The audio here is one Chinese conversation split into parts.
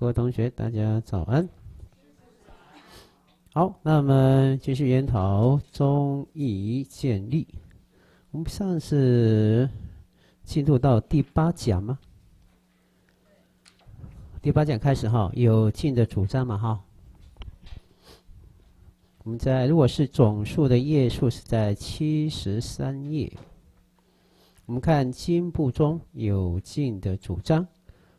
各位同学，大家早安。好，那么继续研讨中义建立。我们上次进入到第8讲吗？第8讲开始哈，有进的主张嘛哈。我们在如果是总数的页数是在73页。我们看经部中有进的主张。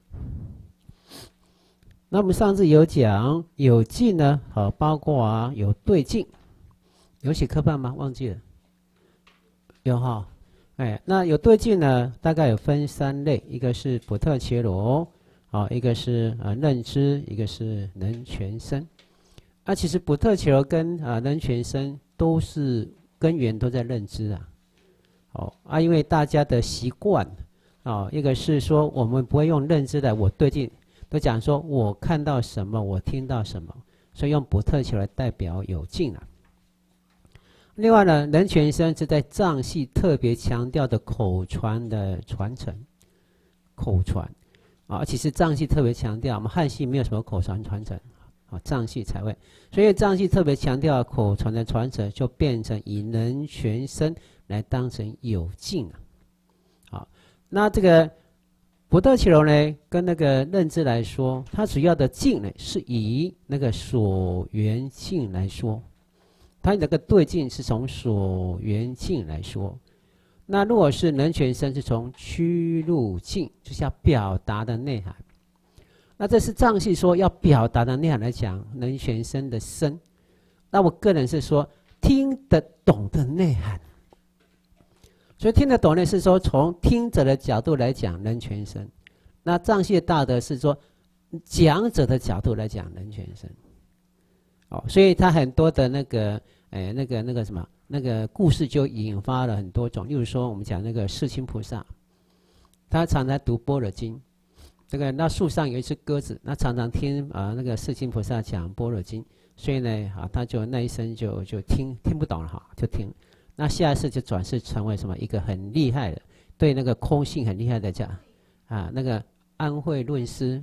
那我们上次有讲有进呢，包括有对进，有写科判吗？忘记了，有哈，那有对进呢，大概有分3类，一个是补特伽罗，一个是认知，一个是能全身。其实补特伽罗跟能全身都是根源都在认知啊，因为大家的习惯一个是说我们不会用认知来我对进。都讲说我看到什么，我听到什么，所以用补特伽罗来代表有进了。另外呢，能全身是在藏系特别强调的口传的传承，口传其实藏系特别强调，我们汉系没有什么口传传承藏系才会，所以藏系特别强调口传的传承，就变成以能全身来当成有进了。那这个补特伽罗呢，跟那个认知来说，它主要的进呢，是以那个所缘境来说，它那个对境是从所缘境来说。那如果是能全身，是从趋入境，就是要表达的内涵。那这是藏系说要表达的内涵来讲，能全身的身。那我个人是说听得懂的内涵。所以听得懂呢，是说从听者的角度来讲能全身。那藏系的大德是说讲者的角度来讲能全身。所以他很多的那个什么那个故事就引发了很多种。例如说我们讲那个世亲菩萨，他常常读般若经，那树上有一只鸽子，那常常听那个世亲菩萨讲般若经，所以呢他就那一生就听不懂了就听。那下一次就转世成为什么一个很厉害的，对那个空性很厉害的讲那个安慧论师。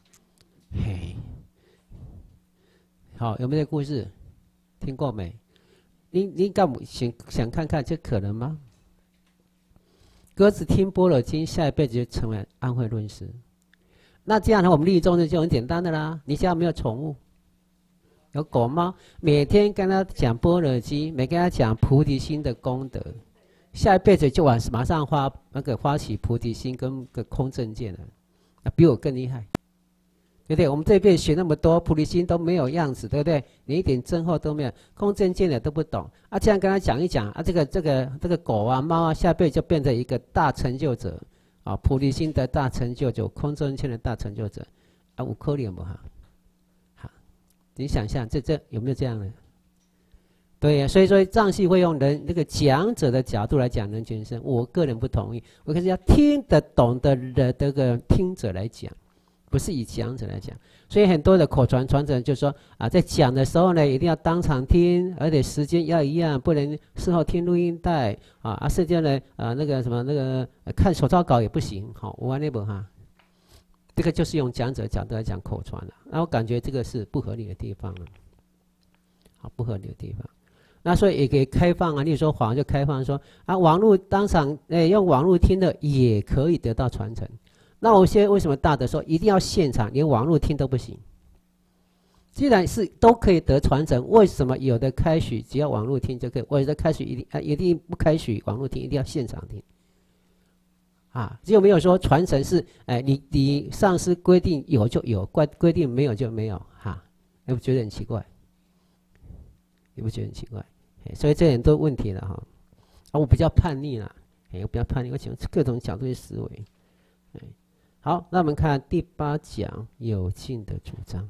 好，有没有这个故事？听过没？你敢想看看这可能吗？鸽子听般若经，下一辈子就成为安慧论师。那这样呢，我们利益众生就很简单的啦。你家有没有宠物？有狗猫，每天跟他讲般若经，每跟他讲菩提心的功德，下一辈子就马上发起菩提心跟个空正见了，比我更厉害，对不对？我们这一辈子学那么多，菩提心都没有样子，对不对？连一点真后都没有，空正见的都不懂这样跟他讲一讲这个狗猫下一辈子就变成一个大成就者菩提心的大成就者，空正见的大成就者有可能不哈？你想象这有没有这样的？对呀，所以说藏系会用那个讲者的角度来讲能全身，我个人不同意。我可是要听得懂的这个听者来讲，不是以讲者来讲。所以很多的口传传承就说在讲的时候呢，一定要当场听，而且时间要一样，不能事后听录音带甚至呢那个什么看手抄稿也不行。我玩那本这个就是用讲者角度来讲口传了，那我感觉这个是不合理的地方了，不合理的地方。那所以也可以开放例如说法王就开放说网络当场用网络听的也可以得到传承。那我现在为什么大德说一定要现场，连网络听都不行？既然是都可以得传承，为什么有的开许只要网络听就可以，有的开许一定不开许网络听，一定要现场听？只有没有说传承是你上师规定有就有，规定没有就没有你不觉得很奇怪？你不觉得很奇怪？所以这很多问题了我比较叛逆了，我比较叛逆，我喜欢各种角度的思维。好，那我们看第8讲有进的主張。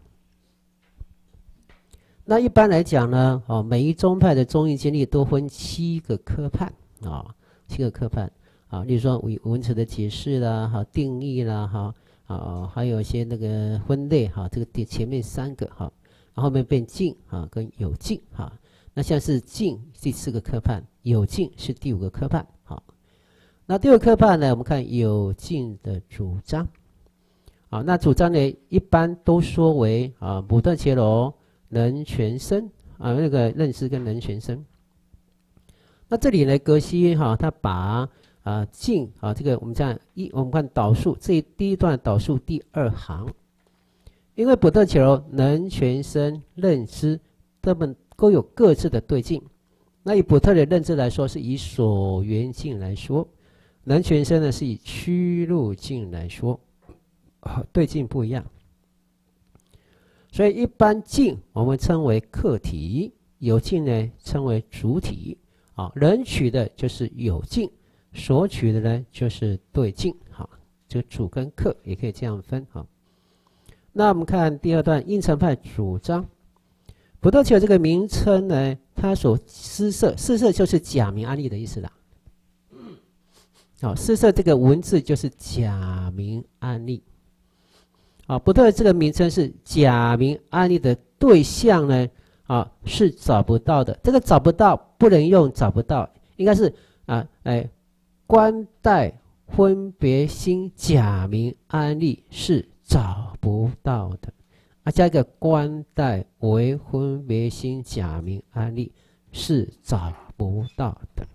那一般来讲呢每一宗派的中义经历都分7个科判7个科判例如说文词的解释啦定义啦还有一些那个分类这个前面3个后面变进跟有进那像是进第4个科判，有进是第5个科判那第5个科判呢，我们看有进的主张啊，那主张呢，一般都说为补特伽罗能全身啊，那个认知跟能全身。那这里呢，格西他把静这个我们讲我们看导数这第一段导数第2行，因为补特伽罗能全身认知，它们都有各自的对境。那以补特的认知来说，是以所缘境来说；能全身呢，是以趋入境来说，对境不一样。所以一般境我们称为客体，有境呢称为主体。能取的就是有境，所取的呢就是对境。好，这个主跟客也可以这样分。好，那我们看第2段，应成派主张补特伽罗这个名称呢，它所施设，施设就是假名安立的意思啦。好，施设这个文字就是假名安立。补特这个名称是假名安立的对象呢，是找不到的。这个找不到不能用找不到，应该是观待分别心假名安立是找不到的。加一个观待为分别心假名安立是找不到的。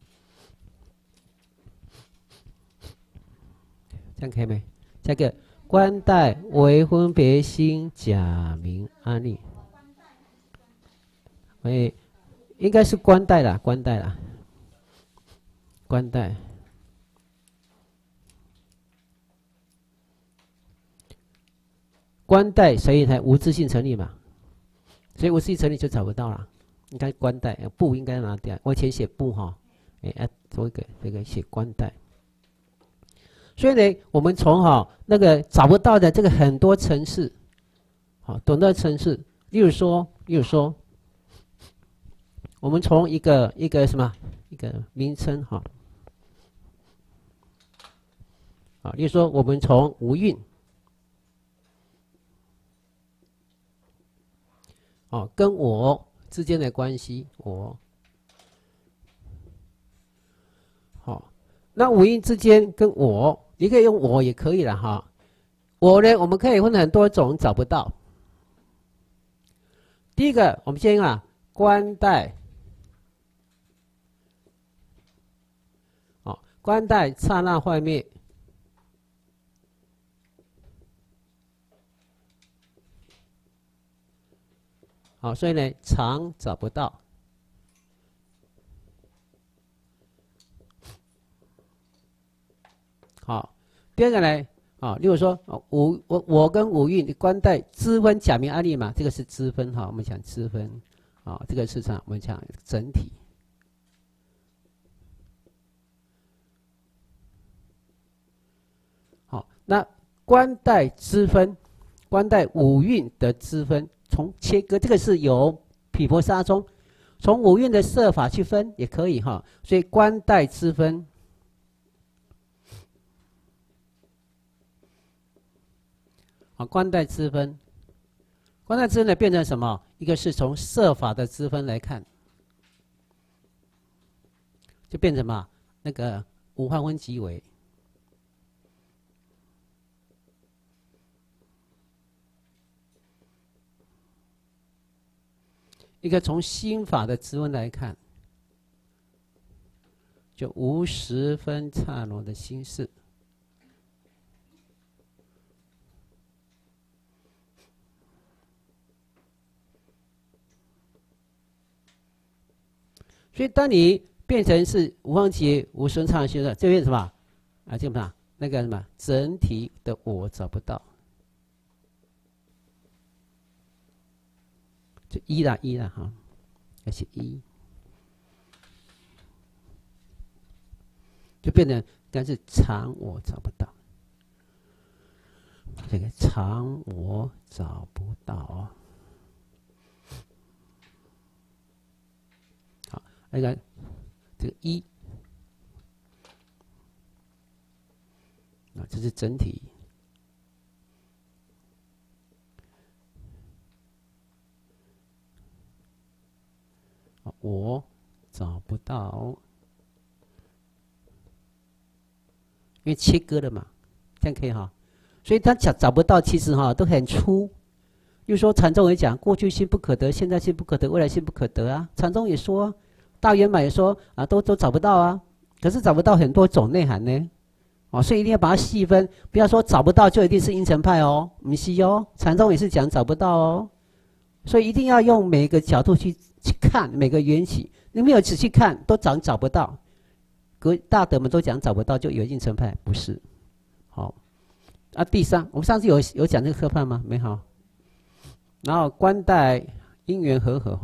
这样可以没？加个观待为分别心假名安立。应该是观待啦，观待啦，观待。观待，所以才无自性成立嘛，所以无自性成立就找不到了。应该观待，不应该拿掉。我以前写不做一个这个写观待。所以呢，我们从那个找不到的这个很多层次，懂得层次，例如说，我们从一个什么一个名称例如说我们从无蕴跟我之间的关系，那无蕴之间跟我，你可以用我也可以了我呢，我们可以分很多种，找不到。第一个，我们先观待，观待刹那幻灭。所以呢，常找不到。第二个呢，例如说我跟五蕴观待支分假名安立嘛，这个是支分我们讲支分这个市场我们讲整体。那观待支分，观待五蕴的支分，从切割，这个是由毗婆沙宗从五蕴的设法去分也可以所以观待支分。观待支分，观待支分呢变成什么？一个是从设法的支分来看，就变成什么？那个无换分即为。一个从心法的支分来看，就无十分刹那的心事。所以，当你变成是无方即无生刹那心的，这边什么这个什么那个什么整体的我找不到，就一啦要写一，就变成应该是常我找不到，这个常我找不到那个这个一这是整体。我找不到，因为切割了嘛，这样可以所以他找不到，其实都很粗。就说禅宗也讲，过去心不可得，现在心不可得，未来心不可得啊。禅宗也说，大圆满也说啊，都找不到啊。可是找不到很多种内涵呢，所以一定要把它细分，不要说找不到就一定是阴沉派哦，不是哦。禅宗也是讲找不到哦，所以一定要用每个角度去看每个缘起。你没有仔细看，都找不到。大德们都讲找不到，就有阴沉派，不是。好，第三，我们上次有讲这个科判吗？没好。然后观待因缘和合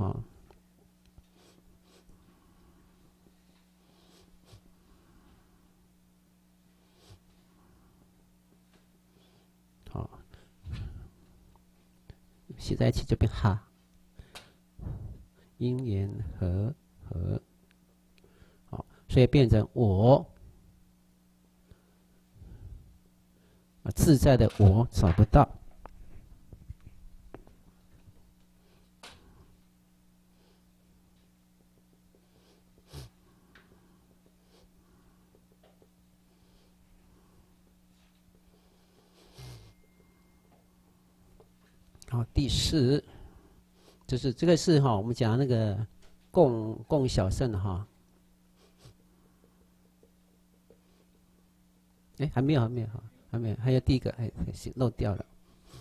好，写在一起就变哈，因缘和合，好，所以变成我自在的我找不到。好，第四，就是这个是我们讲那个共小圣还没有，还有第一个漏掉了，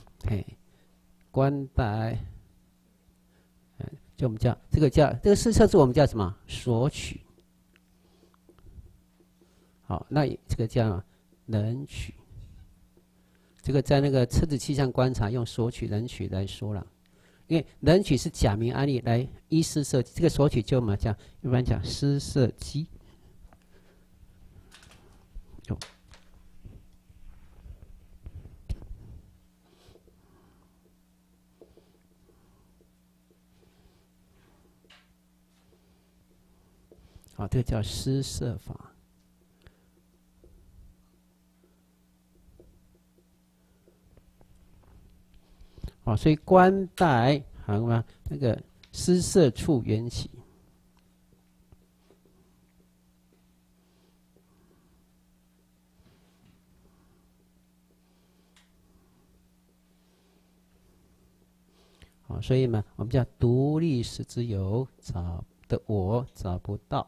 观待，就我们叫这个四测字我们叫什么？索取。好，那这个叫能取。这个在那个车子气象观察用索取能取来说了，因为能取是假名案例来依施设计，这个索取就我们讲一般讲施设机。好，这个叫施设法。好，所以观待那个施设处缘起。好，所以嘛，我们叫独立识之有，我找不到。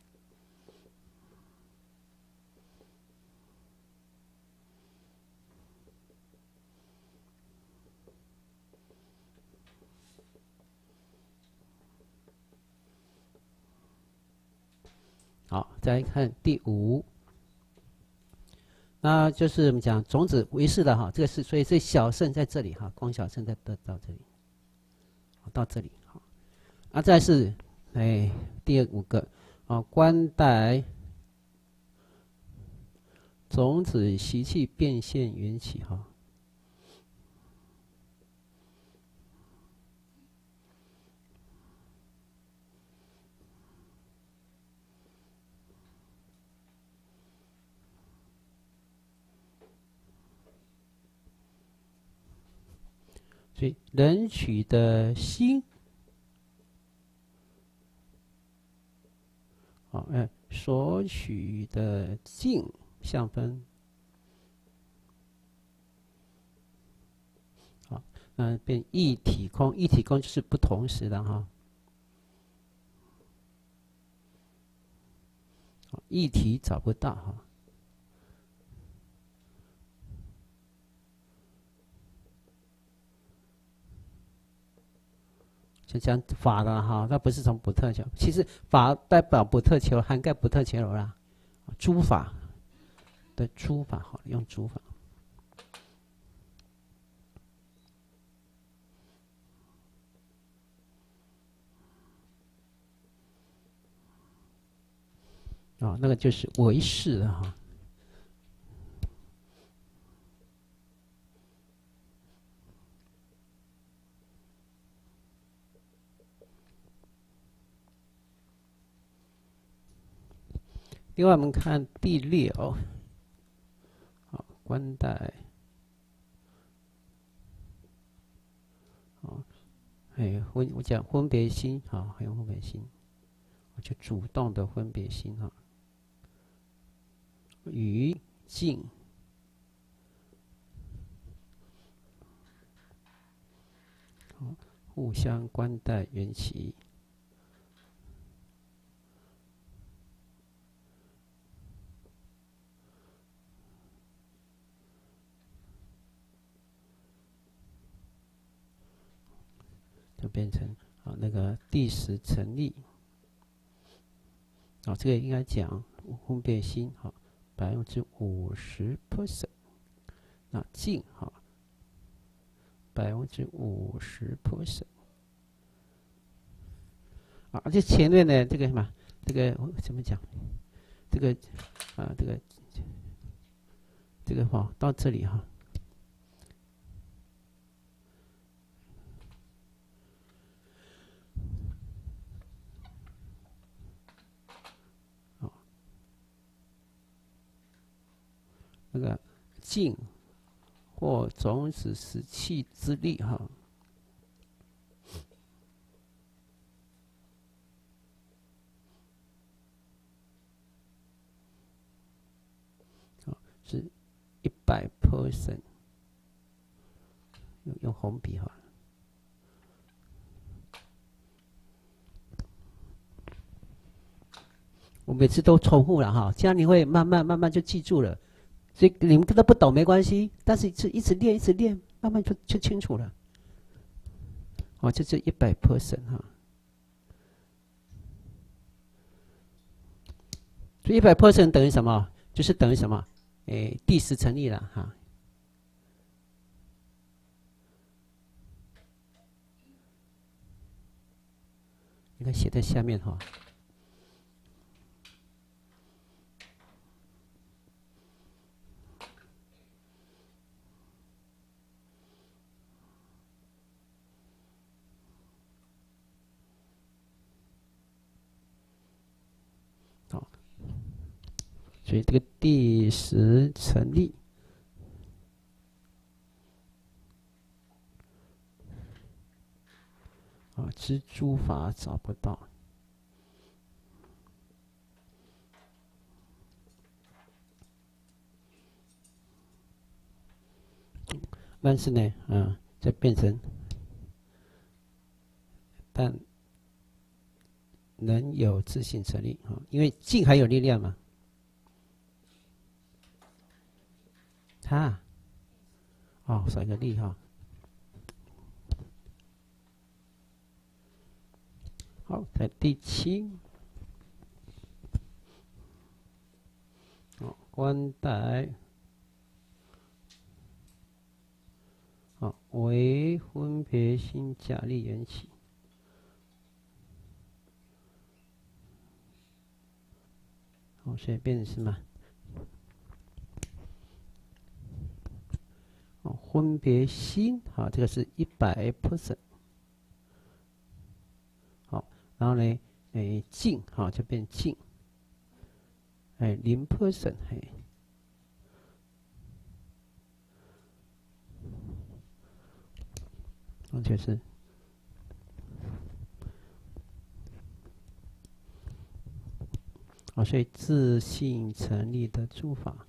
好，再来看第五，那就是我们讲种子为是的这个是，所以这小圣在这里光小圣在到这里，到这里再是第五个观待种子习气变现缘起所以人取的心所取的境相分变一体空，一体空就是不同时的一体找不到就讲法了它不是从不特求，其实法代表不特求，涵盖不特求啦，诸法的诸法用诸法。那个就是唯识的另外，我们看第六，观待，我讲分别心还有分别心，就主动的分别心与境互相关待缘起。就变成那个第十成立。这个应该讲分别心50%，那净50%。而且前面呢，这个什么，这个怎么讲？这个这个到这里那个净或种子使气之力是100%，用红笔我每次都重复了这样你会慢慢就记住了。所以你们都不懂没关系，但是一直练，慢慢就清楚了。这是100%所以100% 等于什么？就是等于什么？第十成立了你看写在下面所以这个第十成立知诸法找不到，但是呢，就变成但能有自信成立因为静还有力量嘛。少一个力好，在第7，关待为分别心假立缘起。所以变成什么？分别心这个是100%。然后呢，净就变净0%就是所以自性成立的诸法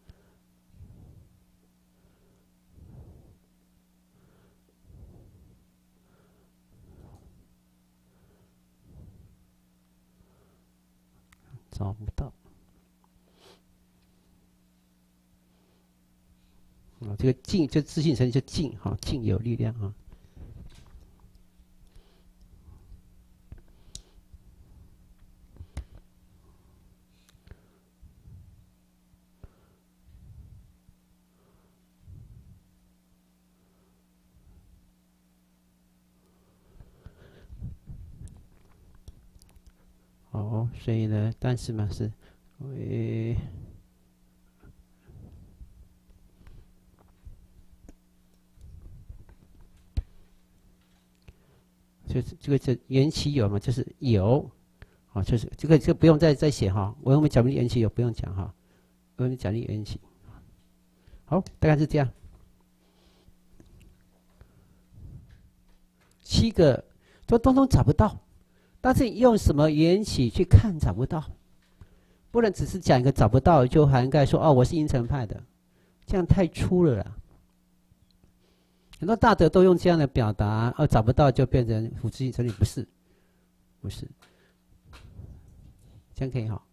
找不到这个净就自性成立就净净有力量所以呢，但是嘛是为就是这个缘起有嘛，就是有就是这个不用再写我们讲的缘起有不用讲我们讲的缘起好，大概是这样。7个都通通找不到。但是用什么缘起去看找不到，不能只是讲一个找不到就涵盖说我是阴沉派的，这样太粗了啦。 很多大德都用这样的表达，找不到就变成无自性成立，不是，不是，这样可以哈。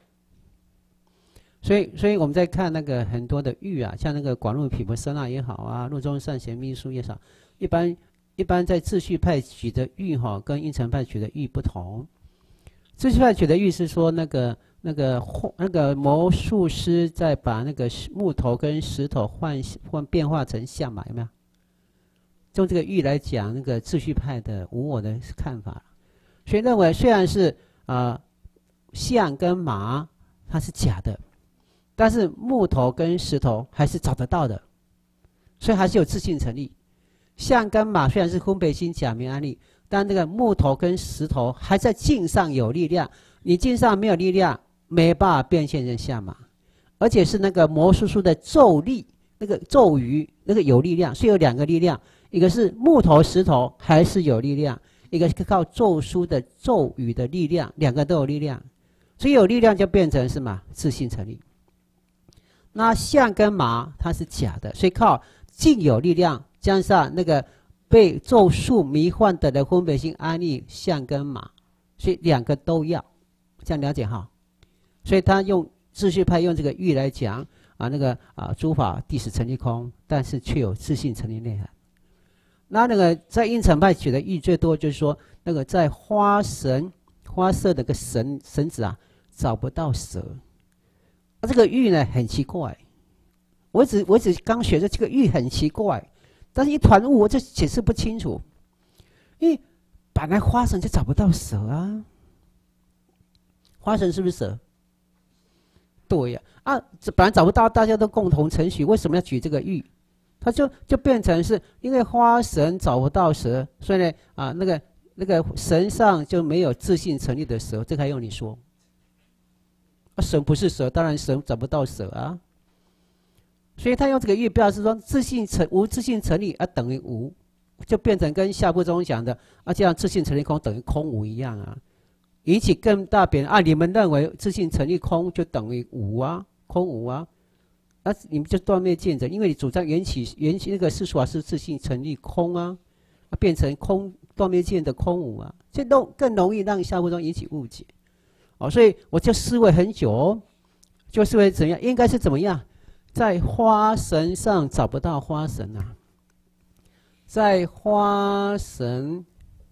所以我们在看那个很多的喻啊，像那个广入毗婆舍那也好啊，入中善贤秘书也好，一般在秩序派举的喻哈，跟应成派举的喻不同。秩序派举的喻是说那个魔术师在把那个木头跟石头变化成像嘛，有没有？用这个喻来讲那个秩序派的无我的看法，所以认为虽然是象跟马它是假的，但是木头跟石头还是找得到的，所以还是有自性成立。象跟马虽然是分别心假名安立，但那个木头跟石头还在境上有力量，你境上没有力量，没办法变现成象马，而且是那个魔术师的咒力，那个咒语那个有力量，所以有两个力量。一个是木头石头还是有力量，一个是靠咒书的咒语的力量，两个都有力量，所以有力量就变成什么？自性成立。那象跟马它是假的，所以靠境有力量加上那个被咒术迷幻的人分别心安立象跟马，所以两个都要，这样了解哈。所以他用秩序派用这个喻来讲诸法地使成立空，但是却有自性成立内涵。那个在应成派举的喻最多就是说，那个在花色的个绳子啊，找不到蛇。这个喻呢很奇怪，我只刚学的这个喻很奇怪，但是一团雾我就解释不清楚，因为本来花绳就找不到蛇啊，花绳是不是蛇？对呀，本来找不到，大家都共同承许，为什么要举这个喻？它就变成是因为花绳找不到蛇，所以呢那个绳上就没有自性成立的蛇，这还用你说？绳不是蛇，当然绳找不到蛇啊。所以他用这个喻表示说无自性成立等于无，就变成跟下部中讲的这样自性成立空等于空无一样啊，引起更大辩论你们认为自性成立空就等于无啊，空无啊。你们就断灭见者，因为你主张缘起那个世俗法是自性成立空啊，变成空断灭见的空无啊，这更容易让下部中引起误解。所以我就思维很久，就思维怎样，应该是怎么样，在花绳上找不到花绳啊，在花绳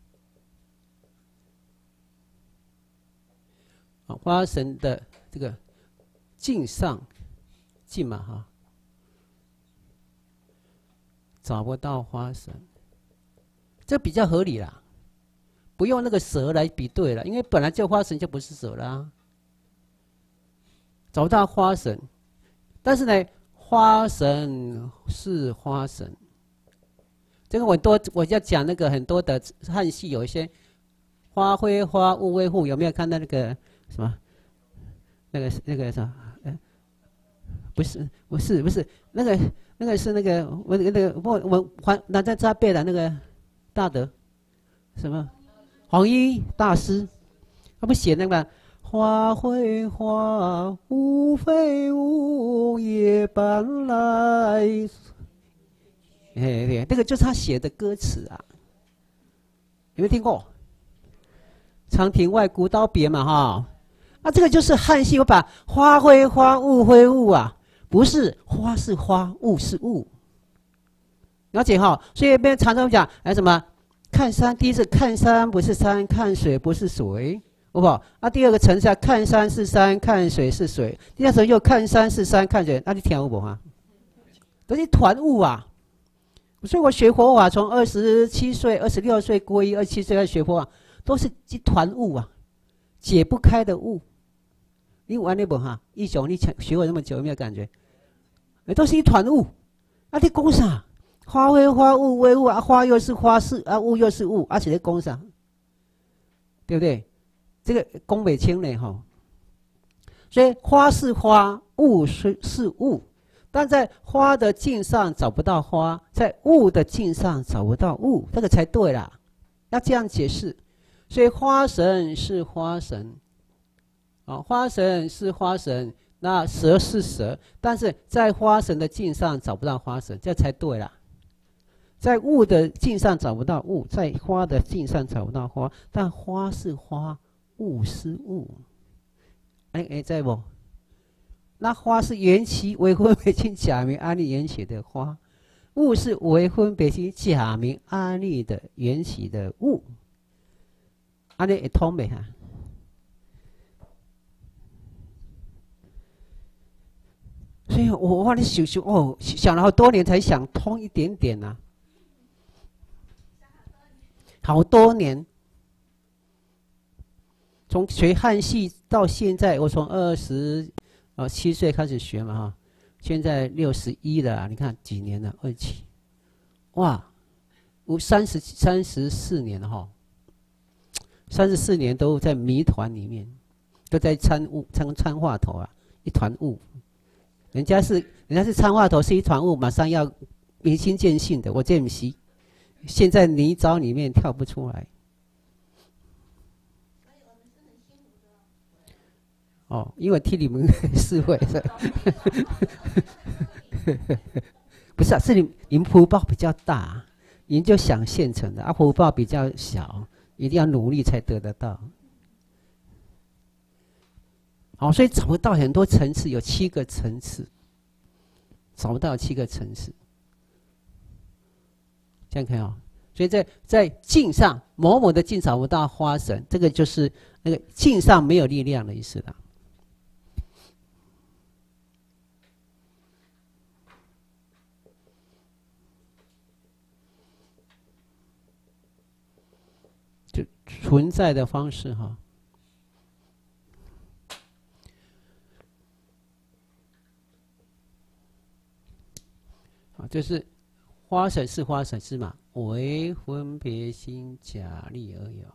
的这个镜上。镜嘛哈，找不到花绳，这比较合理啦，不用那个蛇来比对了，因为本来就花绳就不是蛇啦，找不到花绳，但是呢，花绳是花绳，这个我要讲那个很多的汉系有一些花灰花雾微户，有没有看到那个什么？那个什么？不是，那个是那个我还拿在这背的那个大德什么黄衣大师，他不写那个花会花，雾非雾，夜半来。对，那个就是他写的歌词啊，有没有听过？长亭外，古道别嘛哈。这个就是汉系，我把花会花，雾会雾啊。不是花是花，雾是雾，了解哈？所以别常常讲，什么看山，第一次看山不是山，看水不是水，好不好？第二个层次看山是山，看水是水，第二层又看山是山，看水，你听有无啊？都是团雾啊！所以我学佛法，从27岁、26岁皈依，27岁开始学佛法，都是一团雾啊，解不开的雾。你玩那本哈，一雄，你学过那么久，有没有感觉？都是一团雾，你讲啥？花非花，雾非雾花又是花是雾又是雾，而且在讲啥？对不对？这个讲不清呢哈。所以花是花，雾是雾，但在花的境上找不到花，在雾的境上找不到雾，这个才对啦。要这样解释。所以花绳是花绳。花绳是花绳，那蛇是蛇，但是在花绳的境上找不到花绳，这才对啦。 在物的境上找不到物，在花的境上找不到花，但花是花，物是物。在不？那花是缘起为分别心假名安立缘起的花，物是为分别心假名安立的缘起的物。安立会通没哈？所以我花了想了好多年才想通一点点呐、好多年，从学汉系到现在，我从27岁开始学嘛哈，现在61了、啊，你看几年了？27，哇，我34年了哈，34年都在谜团里面，都在参话头啊，一团雾。人家是参话头是一团雾，马上要明心见性的，我这不是，现在泥沼里面跳不出来。哦，因为替你们释慧的，不是啊，是你们福报比较大，你就想现成的啊，福报比较小，一定要努力才得得到。好，所以找不到很多层次，有7个层次，找不到7个层次，这样看哦。所以在境上，某某的境找不到花神，这个就是那个境上没有力量的意思啦。就存在的方式哈。就是花神是花神是嘛，为分别心假立而有。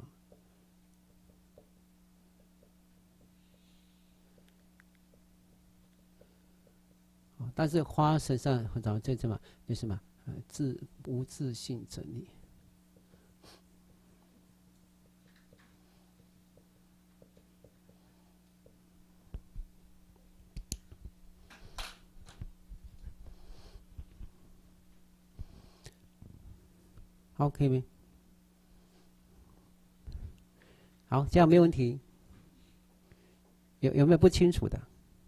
但是花神上很早这什么就是什么无自性整理。好，可以没？好，这样没问题。有没有不清楚的？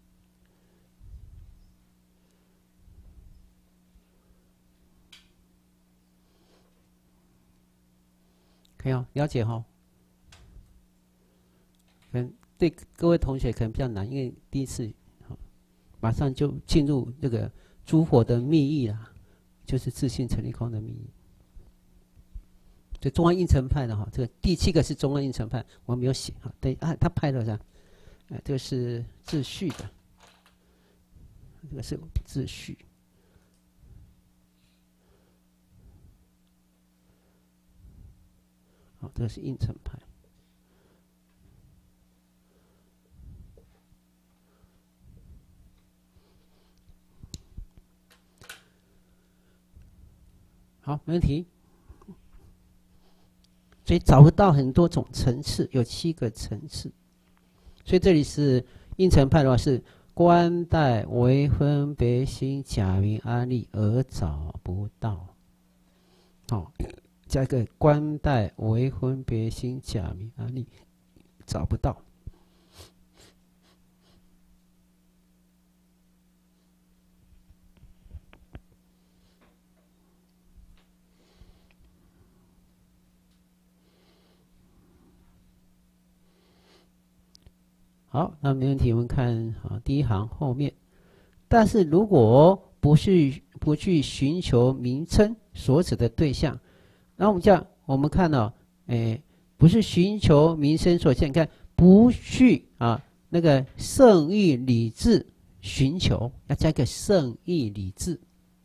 可以哦，了解哦。可能对各位同学可能比较难，因为第一次，马上就进入这个诸佛的密意啦，就是自性成立空的密意。就中央应成派的哈，这个第7个是中央应成派，我没有写哈。对啊，他派了啥？这个是秩序的，这个是秩序。好，这个是应成派。好，没问题。所以找不到很多种层次，有7个层次。所以这里是应成派的话是观待为分别心假名安立而找不到。好，加一个观待为分别心假名安立找不到。好，那没问题。我们看第一行后面。但是如果不去寻求名称所指的对象，那我们看到，不是寻求名称所见，看不去那个圣义理智寻求，要加一个圣义理智。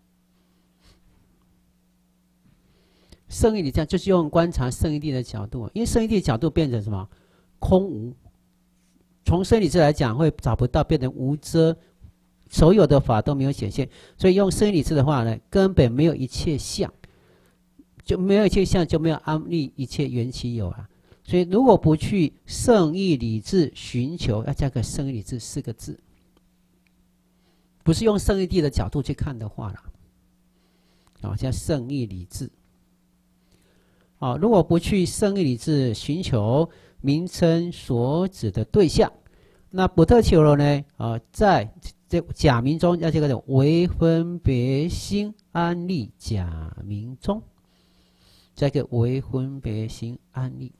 圣义理智就是用观察圣义谛的角度，因为圣义谛的角度变成什么？空无。从生理智来讲，会找不到，变成无遮，所有的法都没有显现。所以用生理智的话呢，根本没有一切相，就没有一切相，就没有安立一切缘起有啊。所以如果不去圣义理智寻求，要加个圣义理智4个字，不是用圣义谛的角度去看的话啦。 叫圣义理智。如果不去圣义理智寻求名称所指的对象，那不特伽罗呢？在这假名中要这个为分别心安立假名中，这个为分别心安立。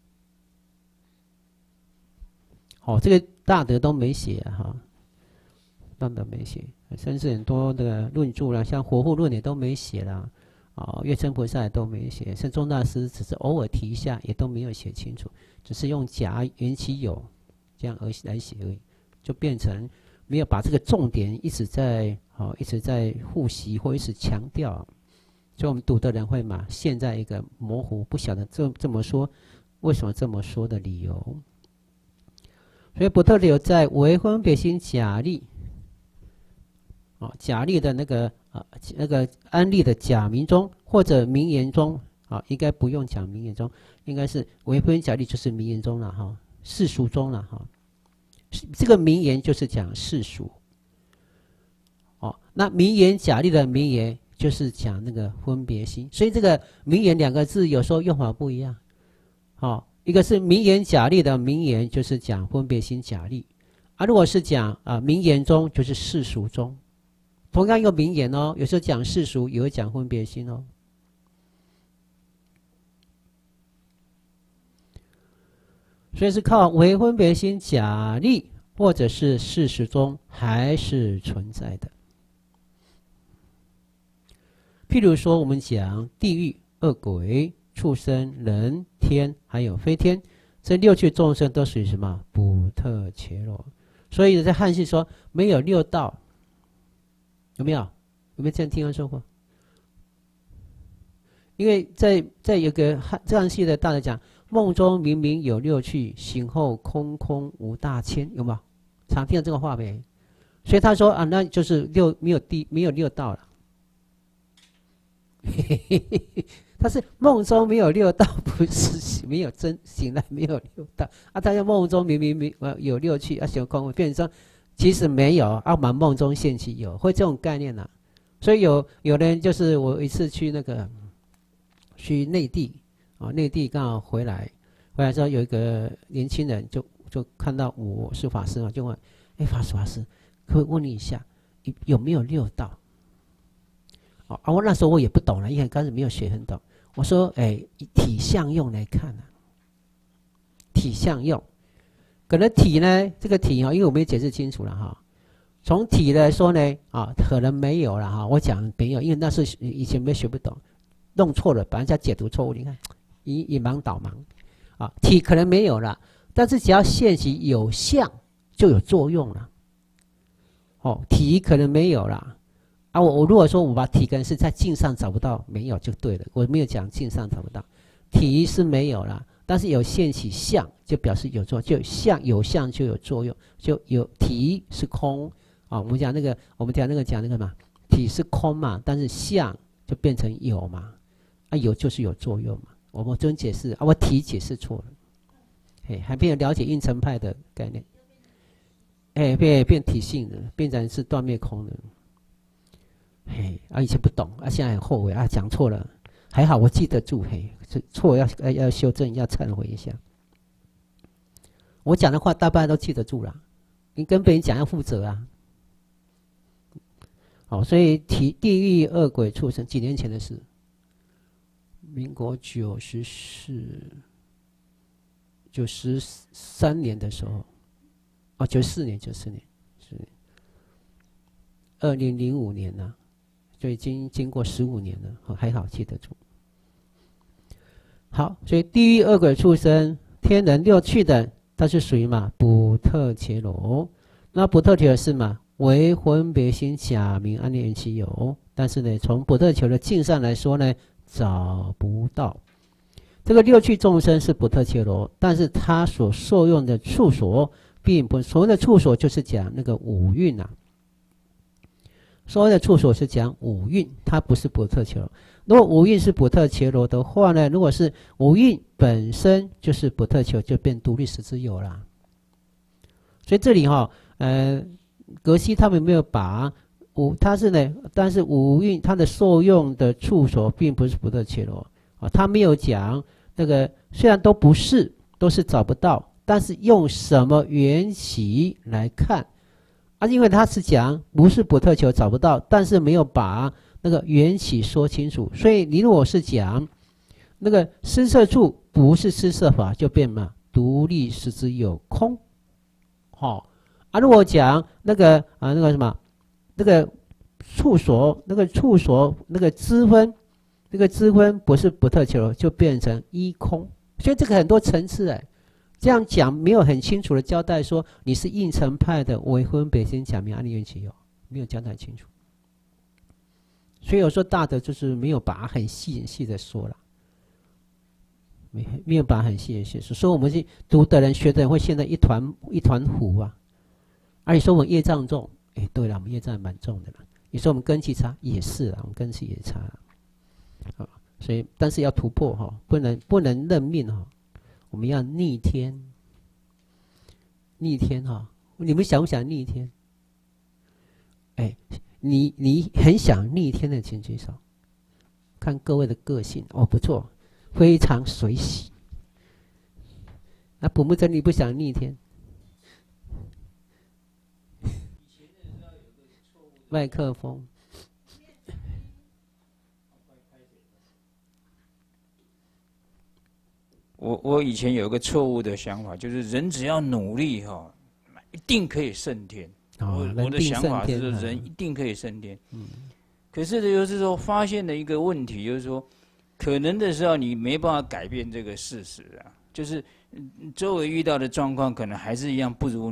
这个大德都没写大德没写，甚至很多的论著啦，像《活护论》也都没写啦。月称菩萨也都没写，圣宗大师只是偶尔提一下，也都没有写清楚，只是用假缘起有这样来写而已，就变成没有把这个重点一直在复习或一直强调，所以我们读的人会陷在一个模糊，不晓得这么说为什么这么说的理由。所以不特伽罗在为分别心假立，假立的那个安立的假名中或者名言中，应该不用讲名言中，应该是为分假立就是名言中了世俗中了这个名言就是讲世俗，那名言假立的名言就是讲那个分别心，所以这个名言两个字有时候用法不一样，一个是名言假立的名言就是讲分别心假立，如果是讲名言中就是世俗中。同样一个名言有时候讲世俗，也会讲分别心所以是靠为分别心假立，或者是事实中还是存在的。譬如说，我们讲地狱、恶鬼、畜生、人、天，还有非天，这六趣众生都属于什么？不特伽罗。所以在汉系说没有六道。有没有这样听说过？因为在有个汉系的大德讲，梦中明明有六趣，醒后空空无大千，有没有？常听到这个话没？所以他说那就是没有六道了。他是梦中没有六道，不是没有真醒来没有六道他在梦中明明有六趣醒空，变成说其实没有满梦中现起有，会这种概念所以有人就是我一次去去内地内地刚好回来之后，有一个年轻人就看到我是法师就问法师可以问你一下有没有六道我那时候我也不懂了，因为刚开始没有学很懂。我说以体相用来看体相用可能体呢，这个体因为我没有解释清楚了从体来说呢可能没有了我讲没有，因为那是以前没学不懂，弄错了，把人家解读错误。你看以盲导盲体可能没有了，但是只要现起有相就有作用了体可能没有了我如果说我把体可能是在镜上找不到，没有就对了，我没有讲镜上找不到，体是没有了。但是有现起相，就表示有作用，就有相就有作用，就有体是空我们讲讲那个嘛，体是空嘛，但是相就变成有嘛，有就是有作用嘛。我们这种解释我体解释错了，还没有了解应成派的概念，变体性的，变成是断灭空的，以前不懂现在很后悔讲错了。还好我记得住，错要修正，要忏悔一下。我讲的话大半都记得住了，你跟别人讲要负责所以地狱、恶鬼、畜生，几年前的事，民国93年的时候，94年，2005年了。就已经经过15年了，还好记得住。好，所以地狱、恶鬼、畜生、天人六趣的，它是属于不特伽罗。那不特伽罗是为分别心假名安立缘起有，但是呢，从不特伽罗的境上来说呢，找不到。这个六趣众生是不特伽罗，但是它所受用的处所，并不所谓的处所就是讲那个五蕴所谓的处所是讲五蕴，它不是不特伽罗。如果五蕴是不特伽罗的话呢，如果是五蕴本身就是不特伽罗，就变独立实之有啦。所以这里格西他们没有把它是呢，但是五蕴它的受用的处所并不是不得切罗啊，他没有讲那个，虽然都不是，都是找不到，但是用什么缘起来看啊？因为他是讲不是不特求找不到，但是没有把那个缘起说清楚，所以你如果是讲那个施设处不是施设法，就变嘛独立实质有空，好啊。如果讲那个那个什么那个处所那个处所那个支分，那个支分不是不特求，就变成一空。所以这个很多层次哎，这样讲没有很清楚的交代说你是应成派的为分别心讲明安立缘起有，没有交代清楚。所以有时候大的就是没有把它很细的说了。没有把很细的写，所以我们去读的人、学的人会现在一团糊啊。而你说我们业障重，哎，对了，我们业障蛮重的了。你说我们根器差，也是啊，我们根器也差了。啊，所以但是要突破哈，不能认命哈，我们要逆天。逆天哈，你们想不想逆天？哎，你很想逆天的请举手，看各位的个性哦，不错。非常随喜。那普木真你不想逆天？麦克风。 我以前有一个错误的想法，就是人只要努力哈，一定可以升天。我的想法是人一定可以升天。可是就是说，发现了一个问题，就是说。可能的时候你没办法改变这个事实啊，就是周围遇到的状况可能还是一样不如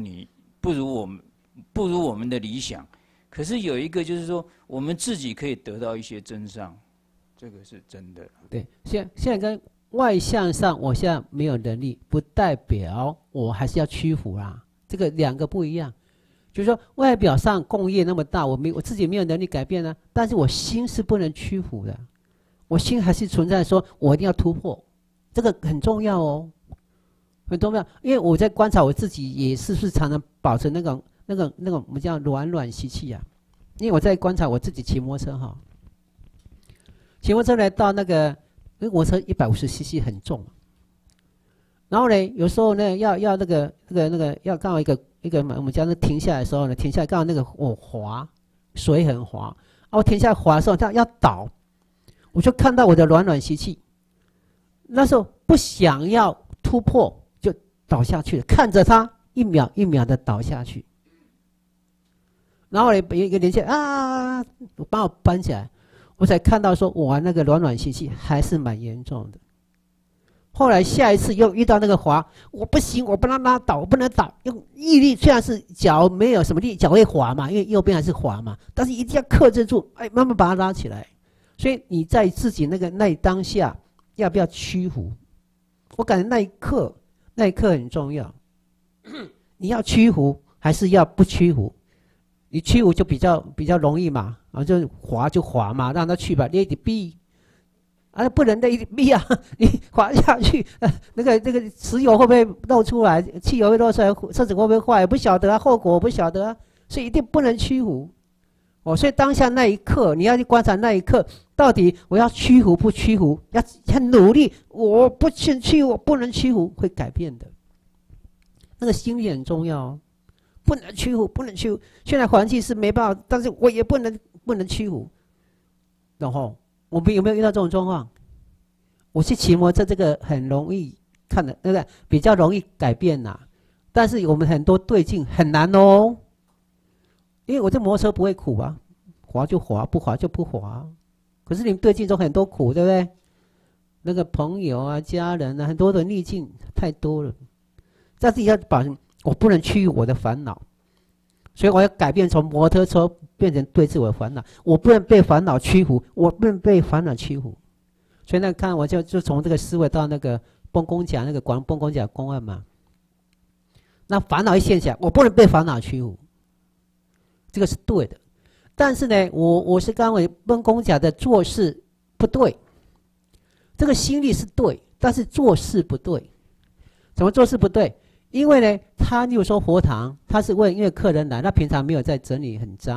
我们的理想。可是有一个就是说，我们自己可以得到一些真相，这个是真的。 对，现在跟外向上，我现在没有能力，不代表我还是要屈服啦。这个两个不一样，就是说外表上共业那么大，我自己没有能力改变啊，但是我心是不能屈服的。我心还是存在说我一定要突破，这个很重要哦，很重要。因为我在观察我自己，也是不是常常保持那种我们叫软习气啊。因为我在观察我自己骑摩托车哈，骑摩托车来到那个摩托车150cc 很重，然后呢，有时候呢要那个要刚好一个我们叫那停下来的时候呢，停下来刚好那个滑，水很滑，我停下来滑的时候，它要倒。我就看到我的软习气，那时候不想要突破，就倒下去了，看着它一秒一秒的倒下去，然后呢，一个连线啊，把我搬起来，我才看到说，我那个软习气还是蛮严重的。后来下一次又遇到那个滑，我不行，我不能拉倒，我不能倒，用毅力，虽然是脚没有什么力，脚会滑嘛，因为右边还是滑嘛，但是一定要克制住，哎，慢慢把它拉起来。所以你在自己那当下要不要屈服？我感觉那一刻很重要。你要屈服还是要不屈服？你屈服就比较容易嘛，就滑就滑嘛，让它去吧，你得逼，不能那一逼啊！你滑下去，那个石油会不会漏出来？汽油会漏出来，车子会不会坏？不晓得啊，后果我不晓得啊，所以一定不能屈服。所以当下那一刻，你要去观察那一刻，到底我要屈服不屈服？要很努力，我不屈服，我不能屈服，会改变的。那个心理很重要哦，不能屈服，不能屈服。现在环境是没办法，但是我也不能屈服。然后我们有没有遇到这种状况？我去骑摩托车，这个很容易看的，对不对？比较容易改变呐。但是我们很多对境很难哦。因为我这摩托车不会苦啊，滑就滑，不滑就不滑。可是你们对境中很多苦，对不对？那个朋友啊、家人啊，很多的逆境太多了。但是要保证，我不能屈服我的烦恼，所以我要改变从摩托车变成对治我的烦恼。我不能被烦恼屈服，我不能被烦恼屈服。所以那看我就从这个思维到那个崩公甲那个广崩公甲公案嘛。那烦恼一现起来，我不能被烦恼屈服。这个是对的，但是呢，我是刚为崩公甲的做事不对，这个心力是对，但是做事不对。怎么做事不对？因为呢，他例如说佛堂，他是因为客人来，他平常没有在整理，很脏，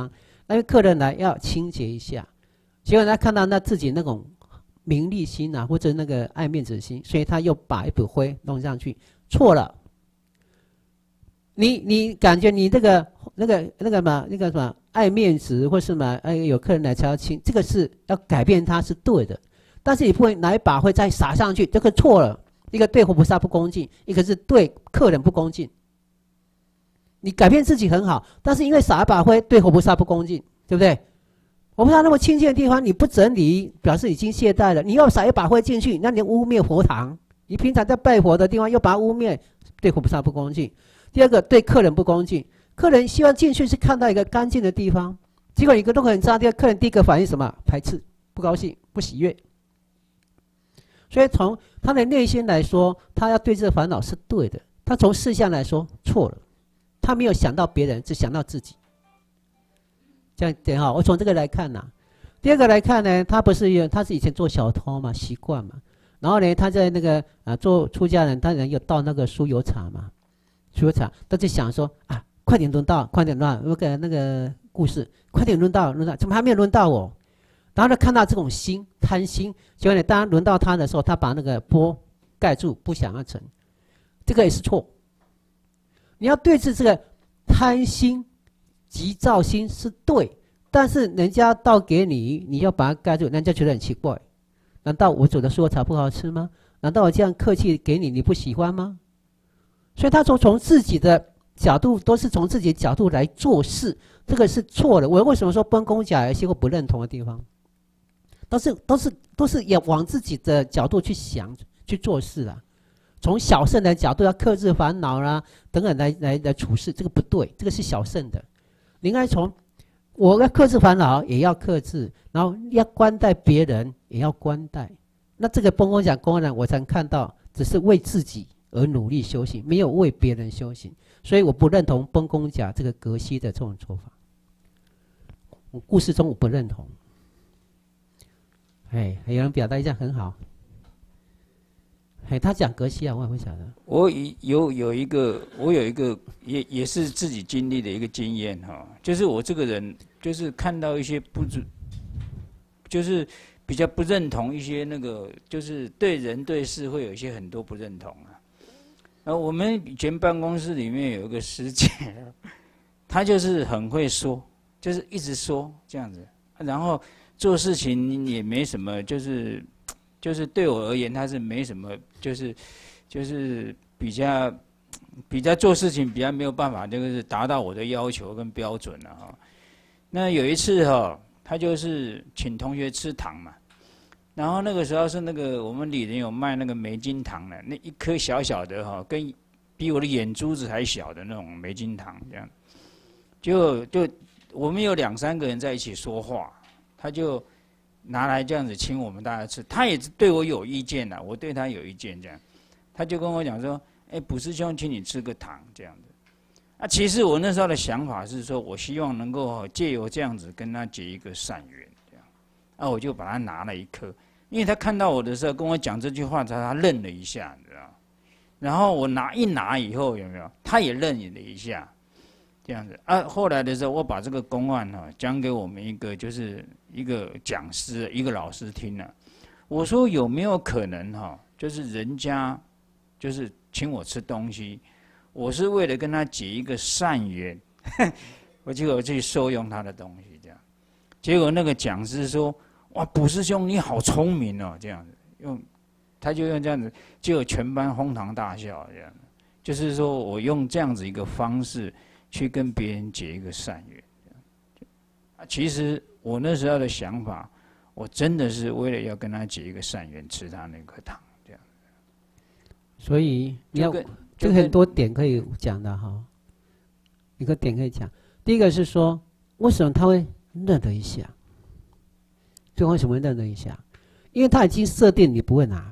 因为客人来要清洁一下，结果他看到那自己那种名利心啊，或者那个爱面子心，所以他又把一股灰弄上去，错了。你感觉你那个什么爱面子或是什么有客人来才要清，这个是要改变他是对的，但是你不会拿一把灰再撒上去，这个错了。一个对活菩萨不恭敬，一个是对客人不恭敬。你改变自己很好，但是因为撒一把灰对活菩萨不恭敬，对不对？活菩萨那么清净的地方你不整理，表示已经懈怠了。你要撒一把灰进去，那你污蔑佛堂。你平常在拜佛的地方又把它污蔑，对活菩萨不恭敬。第二个对客人不恭敬，客人希望进去是看到一个干净的地方，结果你弄个很脏的，客人第一个反应什么？排斥、不高兴、不喜悦。所以从他的内心来说，他要对这个烦恼是对的，他从事项来说错了，他没有想到别人，只想到自己。这样点好，我从这个来看呐。第二个来看呢，他是以前做小偷嘛，习惯嘛。然后呢，他在那个做出家人，当然有到那个酥油厂嘛，酥油厂，他就想说啊，快点轮到，快点轮，那个故事，快点轮到，怎么还没有轮到我？然后呢，看到这种心贪心，结果呢，当轮到他的时候，他把那个钵盖住，不想要成，这个也是错。你要对治这个贪心、急躁心是对，但是人家倒给你，你要把它盖住，人家觉得很奇怪。难道我煮的酥油茶不好吃吗？难道我这样客气给你，你不喜欢吗？所以他从自己的角度，都是从自己的角度来做事，这个是错的。我为什么说崩公甲有些我不认同的地方？都是也往自己的角度去想去做事啊。从小圣的角度要克制烦恼啦，等等来处事，这个不对，这个是小圣的。你应该从我要克制烦恼也要克制，然后要关待别人也要关待。那这个崩公甲公然我才看到，只是为自己而努力修行，没有为别人修行，所以我不认同崩公甲这个格西的这种做法。我故事中我不认同。有人表达一下很好。他讲格西啊，我也会晓得。 我有一个也是自己经历的一个经验哈，就是我这个人就是看到一些就是比较不认同一些那个，就是对人对事会有一些很多不认同啊。我们以前办公室里面有一个师姐，她就是很会说，就是一直说这样子，然后做事情也没什么，就是对我而言，他是没什么，就是比较做事情比较没有办法，就是达到我的要求跟标准了哈。那有一次哈，他就是请同学吃糖嘛，然后那个时候是那个我们里人有卖那个梅金糖的，那一颗小小的哈，跟比我的眼珠子还小的那种梅金糖这样，就我们有2、3个人在一起说话，他就拿来这样子请我们大家吃，他也对我有意见啦，我对他有意见这样，他就跟我讲说，卜师兄，请你吃个糖这样子。其实我那时候的想法是说，我希望能够借由这样子跟他结一个善缘这样，我就把他拿了一颗，因为他看到我的时候跟我讲这句话，他愣了一下，你知道，然后我拿以后有没有，他也愣了一下。这样子后来的时候，我把这个公案讲给我们就是一个讲师、一个老师听了。我说有没有可能就是人家就是请我吃东西，我是为了跟他结一个善缘，我就去受用他的东西这样。结果那个讲师说：“哇，卜师兄你好聪明哦！”这样子他就用这样子，结果全班哄堂大笑这样。就是说我用这样子一个方式去跟别人结一个善缘，其实我那时候的想法，我真的是为了要跟他结一个善缘，吃他那颗糖，这样。 所以你要这个很多点可以讲的哈，一个点可以讲。第一个是说，为什么他会愣了一下？对方为什么会愣了一下？因为他已经设定你不会拿，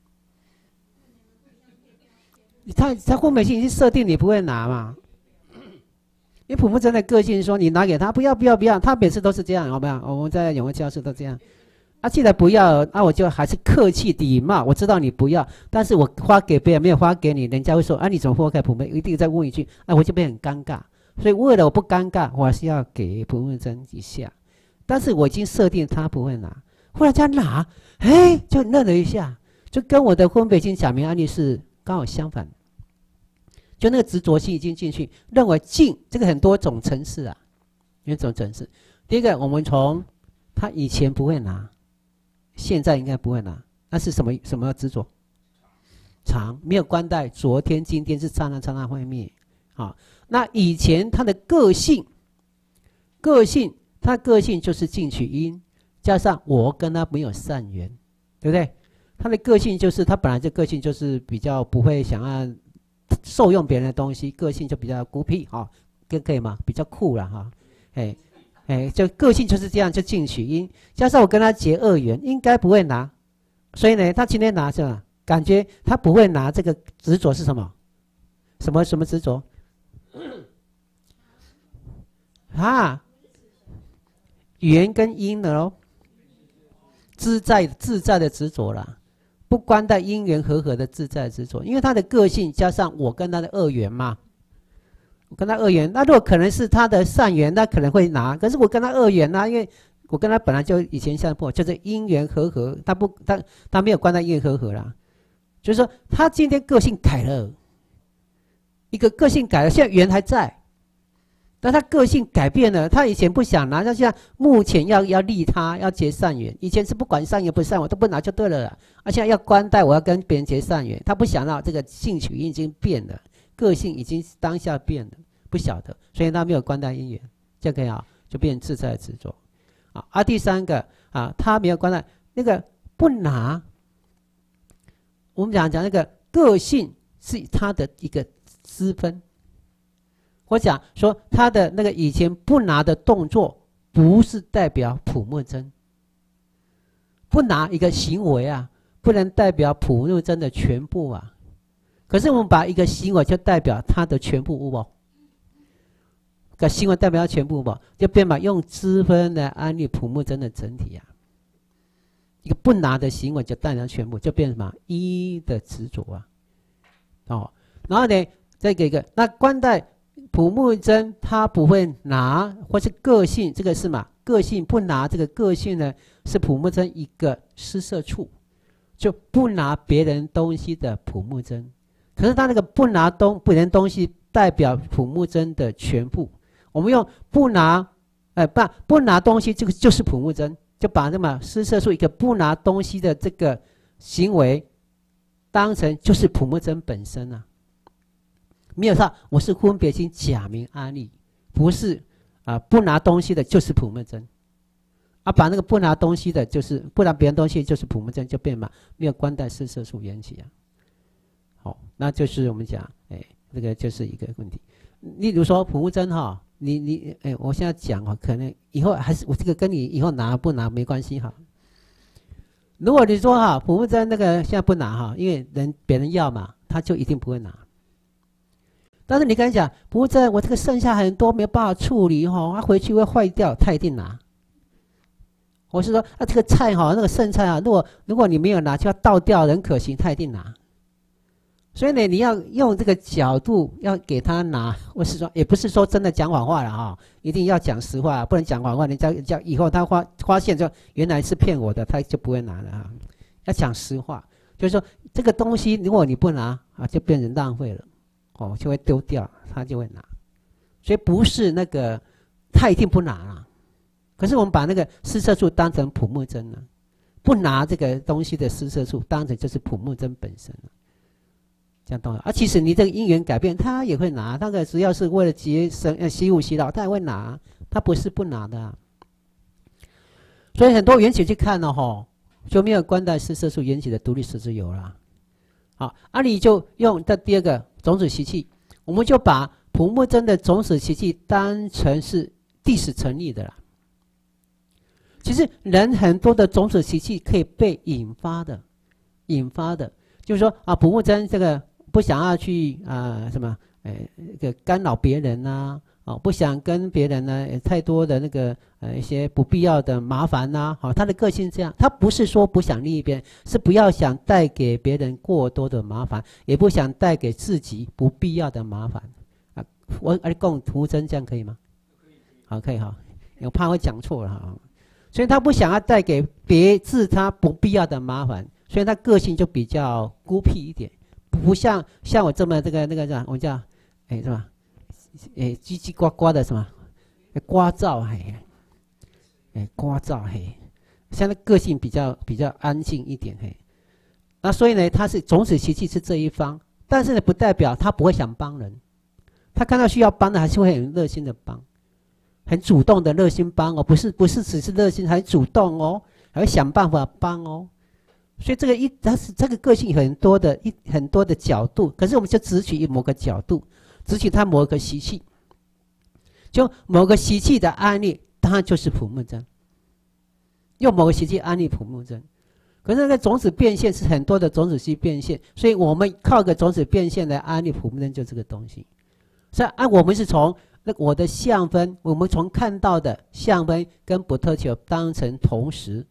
他后面已经设定你不会拿嘛。因为普木真的个性说，你拿给他，不要，他每次都是这样，好不好？我们在永和教室都这样。既然不要，我就还是客气礼貌。我知道你不要，但是我花给别人没有花给你，人家会说，你怎么花给普木？一定再问一句，我就变很尴尬。 所以为了我不尴尬，我还是要给普木真一下。但是我已经设定他不会拿，后来他拿，哎，就愣了一下，就跟我的分别心假名案例是刚好相反。就那个执着心已经进去，认为净这个很多种层次啊，有种层次。第一个，我们从他以前不会拿，现在应该不会拿，那是什么执着？常没有关带，昨天今天是刹那刹那会灭。好，那以前他的个性，他个性就是进取因，加上我跟他没有善缘，对不对？他的个性就是他本来这个性就是比较不会想要受用别人的东西，个性就比较孤僻哈，可以吗？比较酷了哈，就个性就是这样，就进取因，加上我跟他结恶缘，应该不会拿，所以呢，他今天拿着，感觉他不会拿，这个执着是什么？什么执着？啊，缘跟因的咯，自在的执着啦，不关带因缘和合的自在的执着，因为他的个性加上我跟他的恶缘嘛，我跟他恶缘，那如果可能是他的善缘，那可能会拿，可是我跟他恶缘啊，因为我跟他本来就以前相破，就是因缘和合，他没有关带因缘和合啦，就是说他今天个性改了，一个个性改了，现在缘还在。但他个性改变了，他以前不想拿，他现在目前要利他，要结善缘。以前是不管善缘不善缘，我都不拿就对了啦。而现在要关带，我要跟别人结善缘，他不想要这个性取因已经变了，个性已经当下变了，不晓得，所以他没有关带因缘，这个啊就变自在执着。第三个啊，他没有关带那个不拿，我们讲那个个性是他的一个私分。我讲说他的那个以前不拿的动作，不是代表普木真。不拿一个行为啊，不能代表普木真的全部啊。可是我们把一个行为就代表他的全部无报，个行为代表他全部无报，就变嘛用支分来安利普木真的整体啊。一个不拿的行为就代表全部，就变什么一的执着啊。然后呢，再给一个那关带。普木真他不会拿，或是个性，这个是嘛？个性不拿，这个个性呢是普木真一个施舍处，就不拿别人东西的普木真。可是他那个不拿别人东西，代表普木真的全部。我们用不拿，不拿东西，这个就是普木真，就把那么施舍处一个不拿东西的这个行为，当成就是普木真本身啊。没有错，我是分别心假名阿利，不是不拿东西的就是普木真，把那个不拿东西的，就是不拿别人东西就是普木真，就变嘛没有关带施舍处缘起啊。好，那就是我们讲，这个就是一个问题。例如说普木真哈，我现在讲哈，可能以后还是我这个跟你以后拿不拿没关系哈。如果你说哈普木真那个现在不拿哈，因为别人要嘛，他就一定不会拿。但是你跟他讲，不是我这个剩下很多没有办法处理哈，他回去会坏掉，他一定拿。我是说，这个菜哈，那个剩菜啊，如果你没有拿，就要倒掉，很可惜，他一定拿。所以呢，你要用这个角度要给他拿，我是说，也不是说真的讲谎话了哈，一定要讲实话，不能讲谎话。人家以后他发现就原来是骗我的，他就不会拿了哈。要讲实话，就是说这个东西如果你不拿就变成浪费了。就会丢掉，他就会拿，所以不是那个他一定不拿啊。可是我们把那个施舍处当成普木真了，不拿这个东西的施舍处当成就是普木真本身了，这样懂了。其实你这个因缘改变，他也会拿，那个只要是为了习武习劳，他也会拿，他不是不拿的啊。所以很多缘起去看了就没有关带施舍处缘起的独立实质有了。好，你就用这第二个种子习气，我们就把普木真的种子习气当成是历史成立的啦。其实人很多的种子习气可以被引发的，就是说普木真这个不想要去干扰别人啊，不想跟别人呢太多的那个一些不必要的麻烦呐，他的个性这样，他不是说不想利益别人，是不要想带给别人过多的麻烦，也不想带给自己不必要的麻烦我讲徒增这样可以吗？好，可以哈。我怕会讲错了哈。所以他不想要带给自他不必要的麻烦，所以他个性就比较孤僻一点，不像我这么这个那个叫我们叫是吧？叽叽呱呱的什么？聒噪聒噪像他个性比较安静一点那所以呢，他是种子习气是这一方，但是呢，不代表他不会想帮人，他看到需要帮的还是会很热心的帮。很主动的热心帮哦，不是只是热心，还主动哦，还会想办法帮哦。所以它是这个个性很多的角度，可是我们就只取某个角度，只取它某个习气，就某个习气的案例，当然就是普木真。用某个习气案例普木真，可是那个种子变现是很多的种子习变现，所以我们靠个种子变现来安利普木真，就这个东西。所以我们是从我的相分，我们从看到的相分跟不特求当成同时，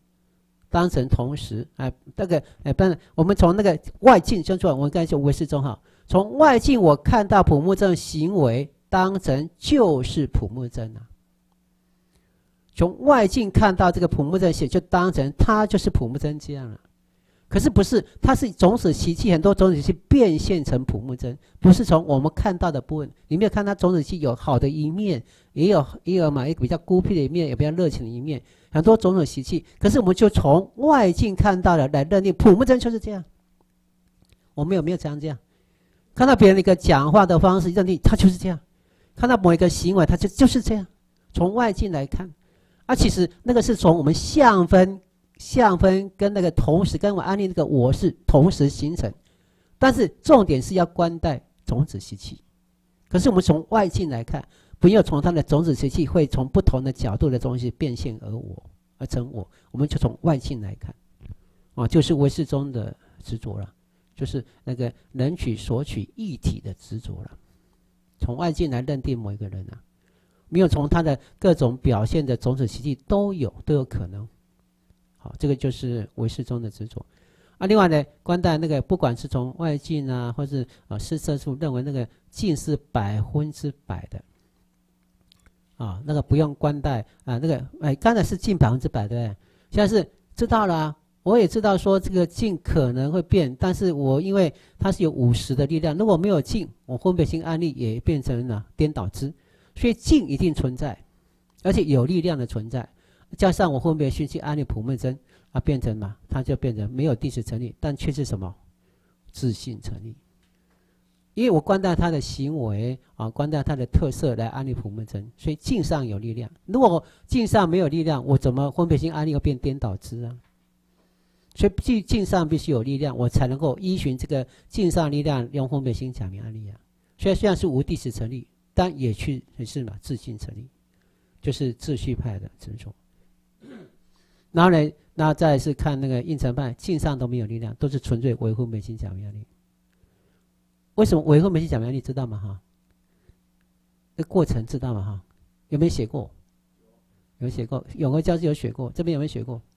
不然我们从那个外境先说，我们刚才说唯识中哈，从外境我看到普木真行为当成就是普木真啊，从外境看到这个普木真行就当成它就是普木真这样了。可是不是，它是种子习气，很多种子习气变现成普木真，不是从我们看到的部分。你没有看它种子习气有好的一面，也有嘛，一个比较孤僻的一面，也比较热情的一面，很多种种习气。可是我们就从外境看到的来认定普木真就是这样。我们有没有这样？看到别人一个讲话的方式，认定他就是这样；看到某一个行为，他就是这样。从外境来看，其实那个是从我们相分跟那个同时跟我安利那个我是同时形成，但是重点是要观待种子习气。可是我们从外境来看，不要从它的种子习气会从不同的角度的东西变现而成我，我们就从外境来看，就是唯识中的执着了，就是那个能取所取一体的执着了。从外境来认定某一个人啊，没有从他的各种表现的种子习气都有可能。好，这个就是唯识中的执着。另外呢，观待那个不管是从外境啊，或是施设处认为那个境是100%的，那个不用观待那个刚才是境100%，对不对？现在是知道了我也知道说这个境可能会变，但是我因为它是有50的力量，如果没有境，我分别心案例也变成了颠倒之，所以境一定存在，而且有力量的存在。加上我分别心去安利普木真变成嘛，它就变成没有第十成立，但却是什么自信成立。因为我观待它的行为观待它的特色来安利普木真，所以境上有力量。如果境上没有力量，我怎么分别心安利会变颠倒之啊？所以境上必须有力量，我才能够依循这个境上力量用分别心假名安利啊。所以虽然是无第十成立，但也是嘛自信成立，就是秩序派的执着。然后呢，那再来是看那个应成派，境上都没有力量，都是纯粹维护眉心假名压力。为什么维护眉心假名压力？知道吗？哈，这过程知道吗？哈，有没有写过？有写过，永和教室有写过，这边有没有写过？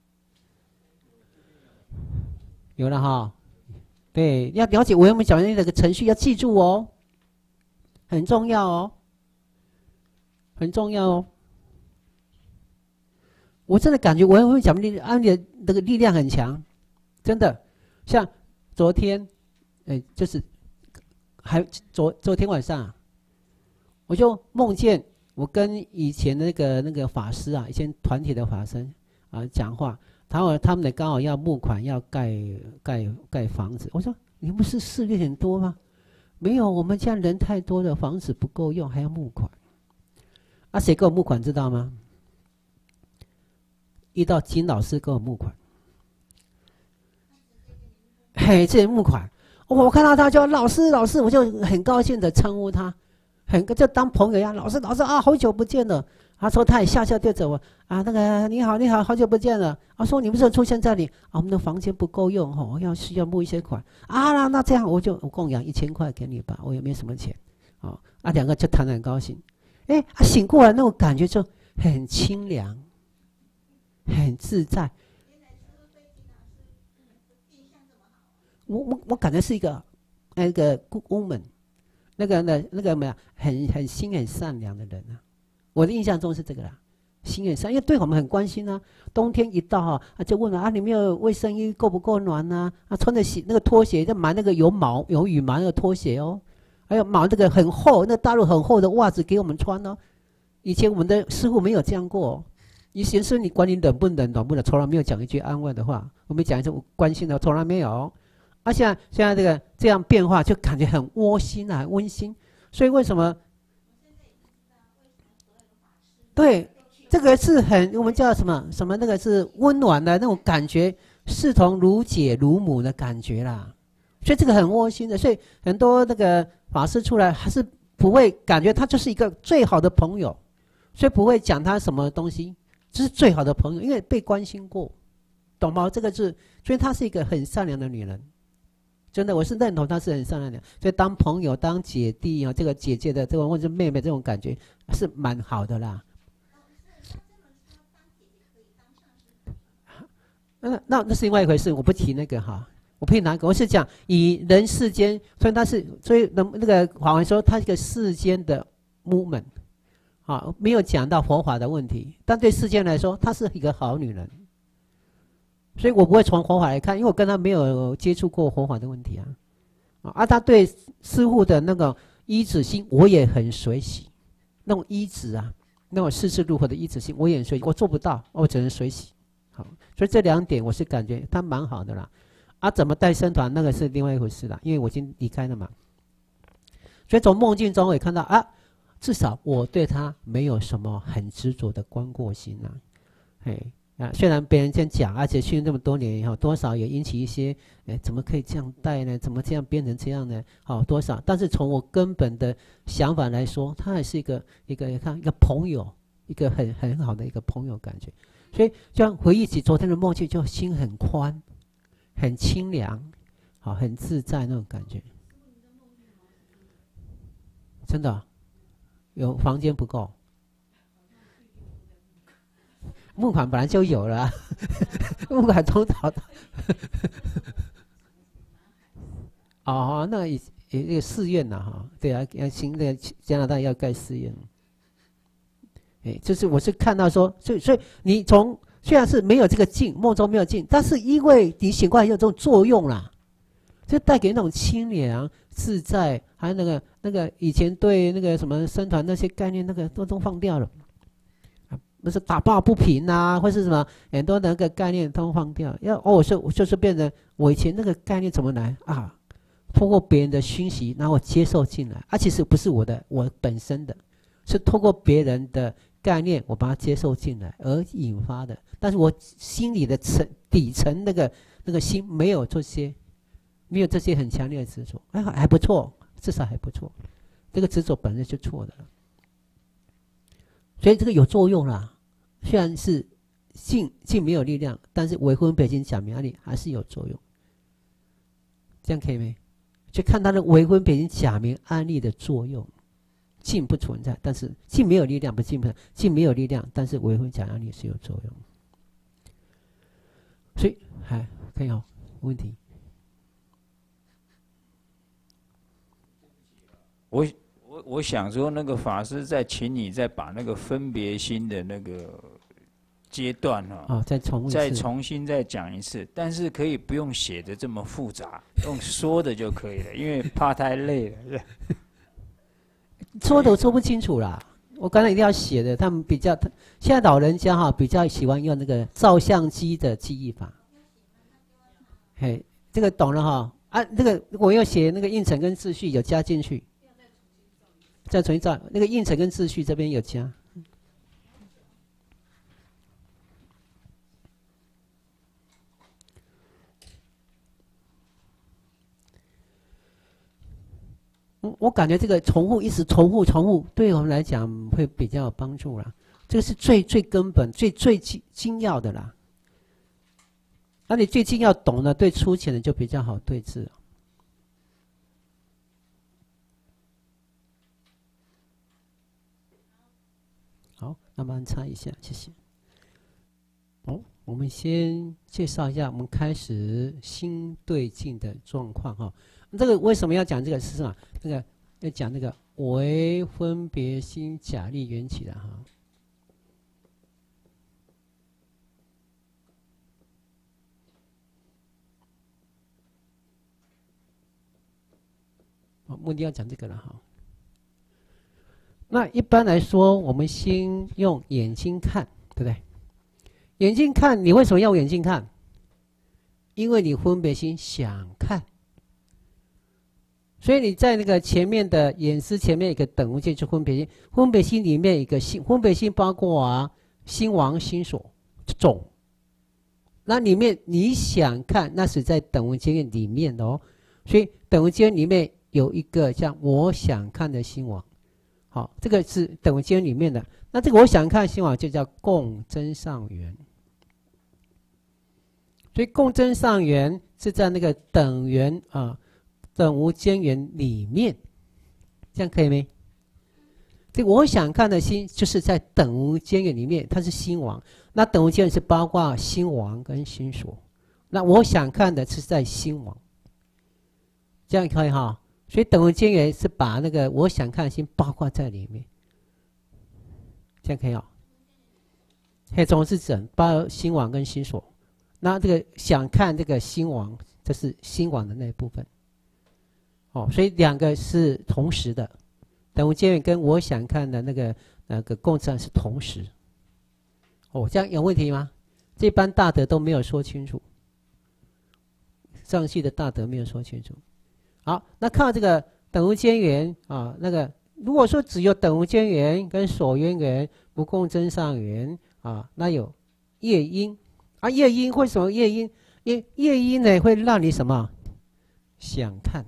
有了哈。对，要了解维护眉心假名压力这个程序，要记住哦，很重要哦，很重要哦。我真的感觉我讲安利的那个力量很强，真的。像昨天，就是昨天晚上我就梦见我跟以前的那个法师以前团体的法师讲话，他们刚好要募款，要盖房子。我说你不是事业很多吗？没有，我们家人太多了，房子不够用，还要募款。谁给我募款知道吗？遇到金老师给我募款，这人募款，我看到他就老师，我就很高兴的称呼他，就当朋友一样，老师好久不见了。他说他也笑笑对着我那个你好，好久不见了。说你为什么出现这里？我们的房间不够用需要募一些款那这样我供养1000块给你吧，我也没什么钱两个就谈得很高兴。醒过来那种感觉就很清凉。很自在，我感觉是一个good woman， 那个没有很心很善良的人啊，我的印象中是这个啦，心很善，因为对我们很关心啊。冬天一到啊，就问了啊，你们有卫生衣够不够暖啊？啊，穿的那个拖鞋，就买那个有毛有羽毛的拖鞋哦，还有买这个很厚，那大陆很厚的袜子给我们穿哦。以前我们的师傅没有这样过、哦，以前是你管你冷不冷、暖不冷，从来没有讲一句安慰的话，我们讲一句关心的，从来没有。啊，现在这样变化，就感觉很窝心啊，很温馨。所以为什么？对，这个是我们叫什么那个是温暖的那种感觉，视同如姐如母的感觉啦。所以这个很窝心的，所以很多那个法师出来还是不会感觉他就是一个最好的朋友，所以不会讲他什么东西，这是最好的朋友，因为被关心过，懂吗？这个是，所以她是一个很善良的女人。真的，我是认同她是很善良的，所以当朋友、当姐弟啊，这个姐姐的这种或者妹妹这种感觉是蛮好的啦。那是另外一回事，我不提那个哈，我不提哪个，我是讲以人世间，所以那个华文说他是一个世间的 movement， 啊，没有讲到佛法的问题，但对世间来说，她是一个好女人。所以我不会从佛法来看，因为我跟他没有接触过佛法的问题啊。他对师父的那个依止心，我也很随喜。那种依止啊，那种视事如何的依止心，我也很随喜。我做不到，我只能随喜。好，所以这两点我是感觉他蛮好的啦。怎么带僧团那个是另外一回事啦，因为我已经离开了嘛。所以从梦境中我也看到至少我对他没有什么很执着的观过心啦。虽然别人这样讲，而且去那么多年以后，多少也引起一些，怎么可以这样带呢？怎么这样变成这样呢？多少？但是从我根本的想法来说，他还是一个朋友，一个很好的一个朋友感觉。所以，就像回忆起昨天的梦境，就心很宽，很清凉，很自在那种感觉。真的，有房间不够。募款本来就有了，募款从早到那也寺院呐哈，对啊，要新的加拿大要盖寺院，就是我是看到说，所以你虽然是没有这个境，梦中没有境，但是因为你醒过来有这种作用啦，就带给那种清凉自在，还有那个以前对那个什么僧团那些概念，那个都放掉了。不是打抱不平啊，或是什么很多那个概念都放掉。我就是变成我以前那个概念怎么来啊？通过别人的讯息，然后我接受进来，其实不是我本身的，是通过别人的概念，我把它接受进来而引发的。但是我心里的底层那个心没有这些很强烈的执着，还不错，至少还不错。这个执着本身就错的了，所以这个有作用啦。虽然是静没有力量，但是微分北京假名案例还是有作用，这样可以没？去看它的微分北京假名案例的作用，静不存在，但是静没有力量，不静不静没有力量，但是微分假名案例是有作用，所以可以好问题。 我想说，那个法师在请你再把那个分别心的那个阶段再重新再讲一次，但是可以不用写的这么复杂，用说的就可以了，因为怕太累了。 说的我说不清楚啦，我刚才一定要写的。他们现在老人家比较喜欢用那个照相机的记忆法。这个懂了那个我要写那个应成跟秩序有加进去。再重新照那个应成跟秩序这边有加，我感觉这个一直重复，对我们来讲会比较有帮助啦。这个是最根本、最精要的啦。那你最精要懂的，对粗浅的就比较好对治。好，那么擦一下，谢谢。我们先介绍一下，我们开始心对境的状况这个为什么要讲这个是什么？ 要讲那个为分别心假立缘起的哈。目的要讲这个了哈。那一般来说，我们先用眼睛看，对不对？眼睛看，你为什么要用眼睛看？因为你分别心想看，所以你在那个前面的眼识前面一个等无间是分别心，分别心里面一个心，分别心包括心王、心所、种。那里面你想看，那是在等无间里面的哦。所以等无间里面有一个像我想看的心王，好，这个是等无间里面的。那这个我想看的心王就叫共真上缘。所以共真上缘是在那个等缘等无间缘里面，这样可以没？这个我想看的心就是在等无间缘里面，它是心王。那等无间缘是包括心王跟心所。那我想看的是在心王，这样可以哈。所以等无间缘是把那个我想看的心包括在里面，这样可以哈。黑中是整包心王跟心所。那这个想看这个心王，这是心王的那一部分。所以两个是同时的，等无间缘跟我想看的那个共振是同时。这样有问题吗？这般大德都没有说清楚，上系的大德没有说清楚。好，那看到这个等无间缘那个如果说只有等无间缘跟所缘缘不共真上缘那有业因业因为什么业因？业因呢会让你什么想看，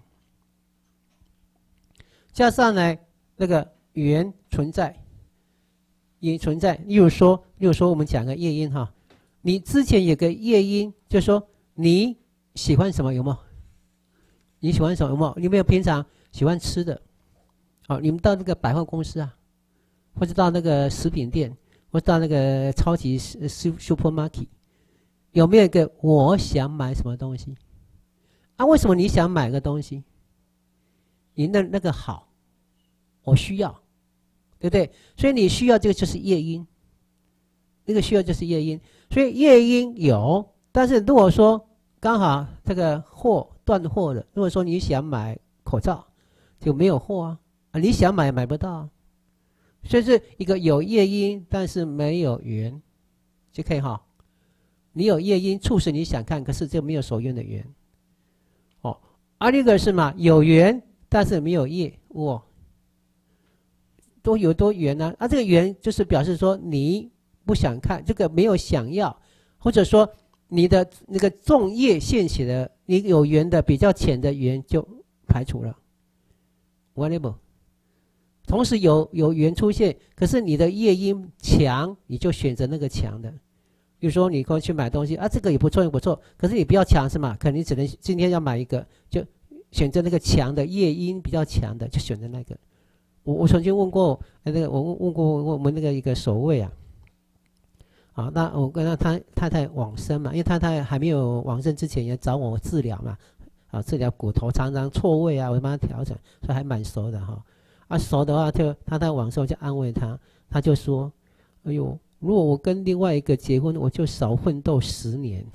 加上呢那个缘存在，也存在。例如说我们讲个业因哈，你之前有个业因，就是说你喜欢什么有没有？你喜欢什么有没有？你有没有平常喜欢吃的？你们到那个百货公司或者到那个食品店，或者到那个超级 supermarket， 有没有一个我想买什么东西？为什么你想买个东西？你那个好，我需要，对不对？所以你需要这个就是业因，那个需要就是业因。所以业因有，但是如果说刚好这个货断货了，如果说你想买口罩，就没有货你想买买不到所以是一个有业因，但是没有缘，就可以哈。你有业因促使你想看，可是就没有所缘的缘。那个是嘛？有缘，但是没有业，都有多缘呢？这个缘就是表示说你不想看，这个没有想要，或者说你的那个重业现起的，你有缘的比较浅的缘就排除了。whatever， 同时有缘出现，可是你的业因强，你就选择那个强的。比如说你过去买东西这个也不错也不错，可是你不要强是吗？可能你只能今天要买一个，就选择那个强的业因比较强的，就选择那个。我曾经问过那个，我问过我们那个一个守卫那我跟他太太往生嘛，因为太太还没有往生之前也找我治疗嘛，治疗骨头常常错位我帮他调整，所以还蛮熟的熟的话就太太往生，我就安慰他，他就说：“哎呦，如果我跟另外一个结婚，我就少奋斗10年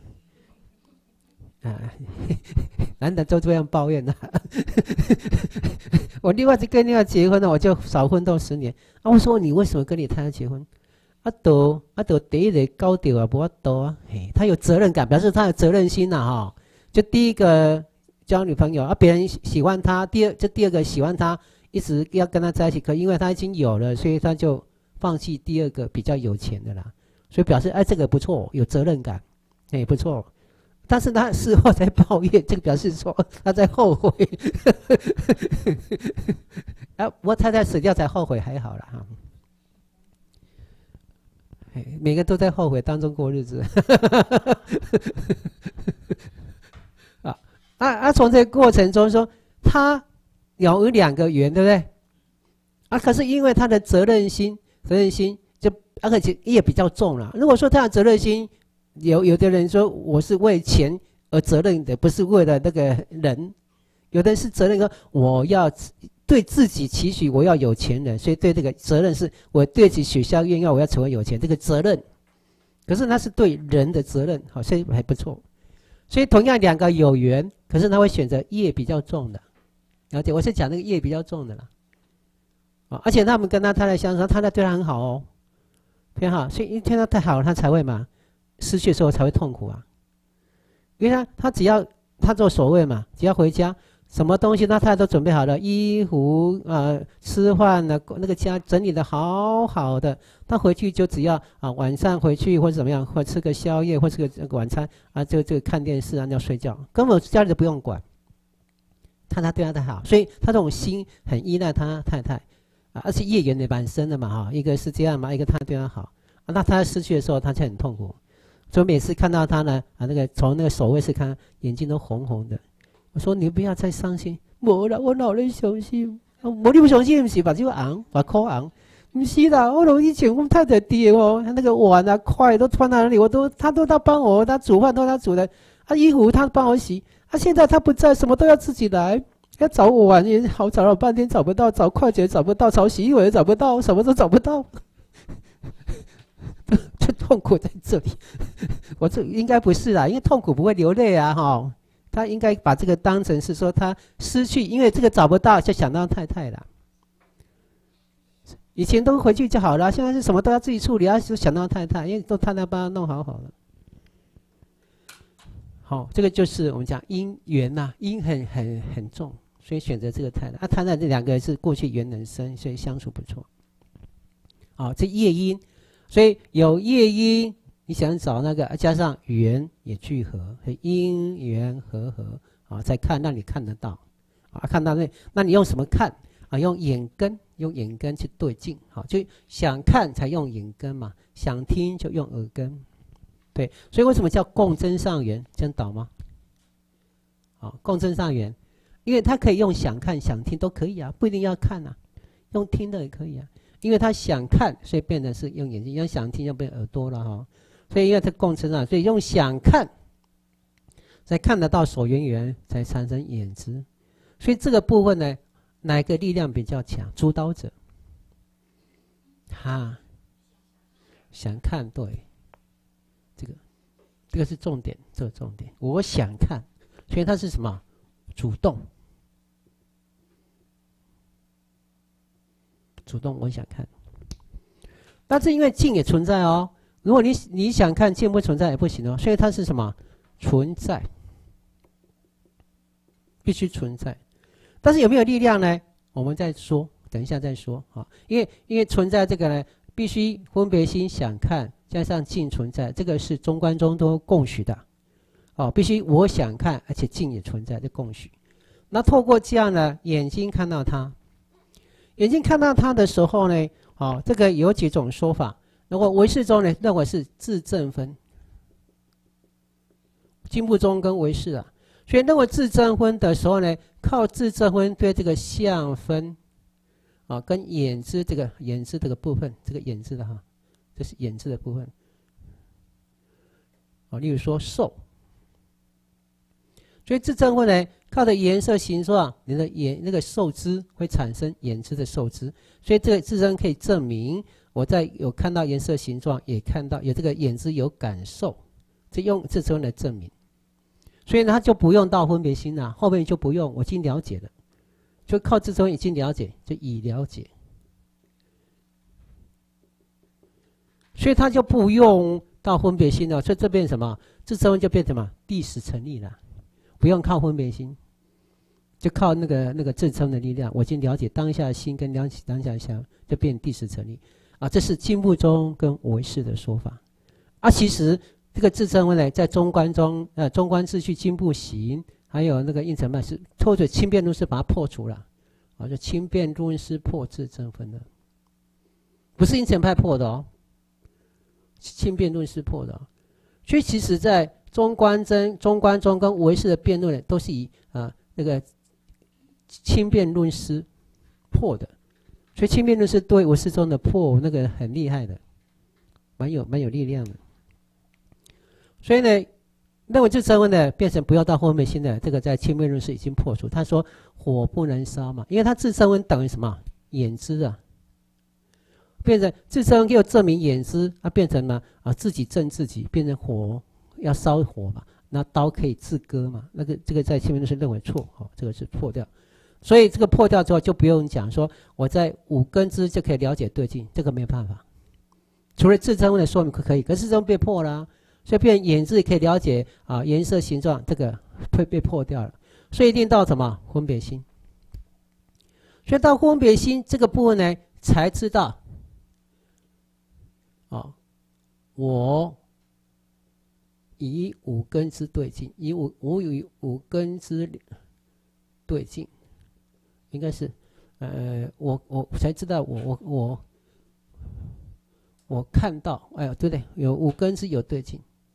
男的都这样抱怨我跟另外结婚了，我就少奋斗10年。我说你为什么跟你太太结婚？都第一个高调不多他有责任感，表示他有责任心就第一个交女朋友别人喜欢他，第二个喜欢他，一直要跟他在一起，可因为他已经有了，所以他就放弃第二个比较有钱的啦，所以表示这个不错，有责任感，不错。但是他事后才抱怨，这个表示说他在后悔。不过太太死掉才后悔，还好啦每个都在后悔当中过日子。从这个过程中说，他有2个缘，对不对？可是因为他的责任心就而且也比较重了。如果说他的责任心，有的人说我是为钱而责任的，不是为了那个人。有的人是责任说我要对自己期许我要有钱人，所以对这个责任是我对自己许下愿望，我要成为有钱这个责任。可是那是对人的责任，好，所以还不错。所以同样两个有缘，可是他会选择业比较重的，了解？我是讲那个业比较重的啦。而且他们跟他太太相处，他太太对他很好哦，非常好。所以一天他太好了，他才会嘛，失去的时候才会痛苦啊。因为他只要他做守卫嘛，只要回家。什么东西他太太都准备好了，衣服吃饭呢，那个家整理的好好的，他回去就只要晚上回去或者怎么样，或吃个宵夜或吃个晚餐这个看电视要睡觉，根本家里都不用管。他对他太好，所以他这种心很依赖他太太而且业缘也蛮深的嘛一个是这样嘛，一个他对他好那他失去的时候他就很痛苦，所以每次看到他呢那个从那个守卫室看眼睛都红红的。我说你不要再伤心，没啦，我哪能伤心？你不伤心，不是把这个红，把口红，不是啦，我以前我太太爹那个碗筷都放在那里，他都帮我，他煮饭都他煮的，衣服他帮我洗，现在他不在，什么都要自己来，要找碗也好找了半天找不到，找筷子也找不到，找洗衣粉也找不到，什么都找不到，就痛苦在这里。我这应该不是啦，因为痛苦不会流泪啊他应该把这个当成是说他失去，因为这个找不到就想到太太了。以前都回去就好了，现在是什么都要自己处理，就想到太太，因为都太太帮他弄好了。好，这个就是我们讲因缘因很重，所以选择这个太太。太太这两个是过去缘很深，所以相处不错。这业因，所以有业因。你想找那个加上缘也聚合，因缘和再看让你看得到看到那你用什么看用眼根去对镜就想看才用眼根嘛，想听就用耳根。对，所以为什么叫共真上缘？这样导吗？共真上缘，因为它可以用想看想听都可以不一定要看用听的也可以因为他想看，所以变成是用眼睛；用想听就变耳朵了所以因为它共生所以用想看才看得到所缘缘，才产生眼知。所以这个部分呢，哪一个力量比较强？主导者想看，对，这个是重点，这个重点。我想看，所以它是什么？主动，我想看。但是因为境也存在如果你想看境不存在也不行所以它是什么？存在，必须存在。但是有没有力量呢？我们再说，等一下再说因为存在这个呢，必须分别心想看加上境存在，这个是中观中都共许的必须我想看，而且境也存在，这共许。那透过这样呢，眼睛看到它，眼睛看到它的时候呢这个有几种说法。如果唯识中呢，认为是自证分，经部中跟唯识所以认为自证分的时候呢，靠自证分对这个相分跟眼知这个部分，这个眼知的这是眼知的部分例如说受，所以自证分呢，靠着颜色形状，你的那个受知会产生眼知的受知，所以这个自证可以证明。我有看到颜色形状，也看到有这个眼知有感受，这用自证来证明。所以呢，他就不用到分别心后面就不用，我已经了解了，就靠自证已经了解，就已了解。所以他就不用到分别心了，所以这边什么自证就变成什么第十成立了，不用靠分别心，就靠那个自证的力量，我已经了解当下的心跟了解当下的相，就变第十成立。这是经部中跟唯识的说法其实这个自证分呢，在中观中中观秩序经部行还有那个应成派是或者轻便论师把它破除了就轻便论师破自证分的，不是应成派破的轻便论师破的所以其实在中观中跟唯识的辩论都是以那个轻便论师破的。所以轻便论是对唯识中的破那个很厉害的，蛮有力量的。所以呢， 认为自升温的变成不要到分别心的，这个在清灭论是已经破除。他说火不能烧嘛，因为他自升温等于什么？眼知啊，变成自升温又证明眼知，变成了自己证自己，变成火要烧火嘛，那刀可以自割嘛，这个在清灭论是认为错，这个是破掉。所以这个破掉之后就不用讲说我在五根知就可以了解对境，这个没有办法。除了自升温的说明可以，可是这种被破了所以变眼知可以了解颜色形状，这个会被破掉了。所以一定到什么分别心。所以到分别心这个部分呢，才知道我以五根之对境，我与五根之对境，应该是我才知道我看到，对不对？有五根是有对境，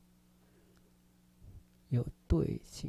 有对境。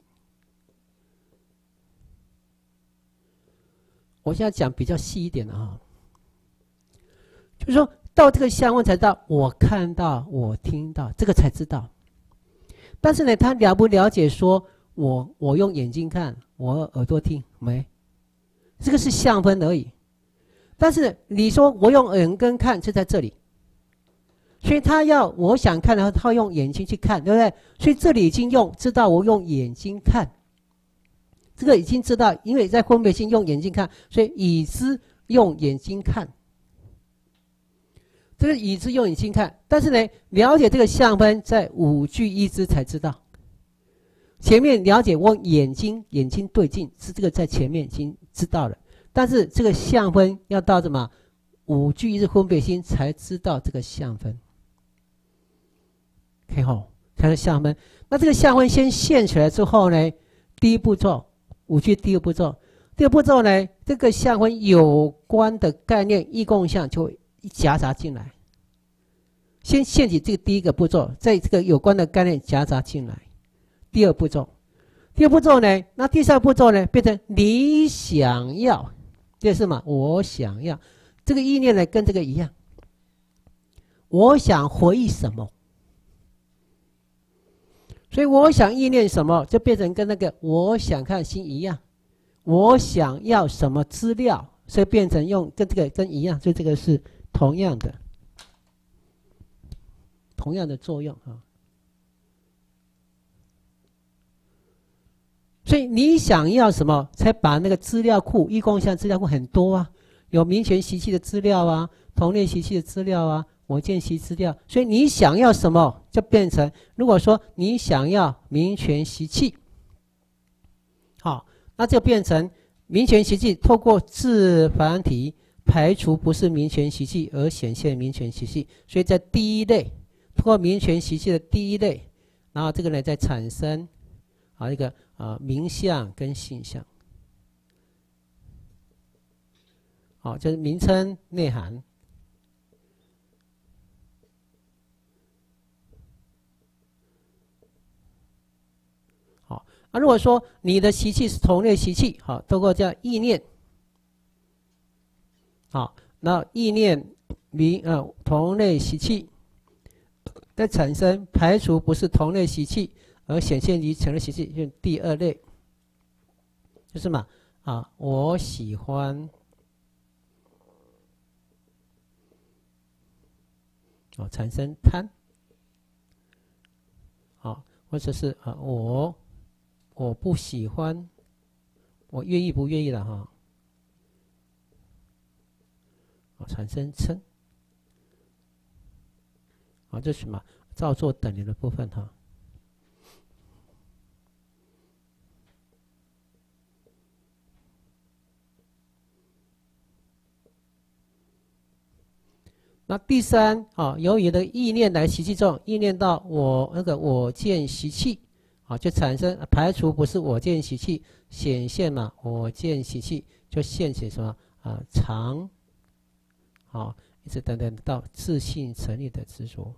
我现在讲比较细一点的就是说到这个相问才知道我看到我听到，这个才知道。但是呢，他了不了解说我用眼睛看，我耳朵听，没，这个是相分而已。但是你说我用耳根看是在这里，所以他要我想看的话，他用眼睛去看，对不对？所以这里已经知道我用眼睛看。这个已经知道，因为在分别心用眼睛看，所以已知用眼睛看。这个已知用眼睛看，但是呢，了解这个相分在五句一知才知道。前面了解我眼睛对境是这个在前面已经知道了，但是这个相分要到什么五句一知分别心才知道这个相分。OK 才是相分。那这个相分先现起来之后呢，第一步骤。五句第二步骤，第二步骤呢，这个相分有关的概念义共相就会夹杂进来。先现起这个第一个步骤，在这个有关的概念夹杂进来。第二步骤，呢，那第三步骤呢，变成你想要，这是嘛？我想要，这个意念呢跟这个一样。我想回忆什么？所以我想意念什么，就变成跟那个我想看心一样。我想要什么资料，所以变成用跟这个跟一样，所以这个是同样的作用所以你想要什么，才把那个资料库义共相资料库很多有民权习气的资料同类习气的资料我见习资料，所以你想要什么就变成，如果说你想要民权习气，那就变成民权习气透过自繁体排除不是民权习气而显现民权习气，所以在第一类通过民权习气的第一类，然后这个呢再产生一个名相跟性相，就是名称内涵。如果说你的习气是同类习气，透过这样意念，那意念同类习气的产生，排除不是同类习气而显现于成类习气，就是第二类，就是嘛我喜欢产生贪，或者是我不喜欢，我愿意不愿意了产生嗔，这是什么？造作等流的部分那第三由于的意念来习气中，意念到我见习气就产生排除不是我见习气，显现嘛我见习气，就现起什么常一直等等到自性成立的执着。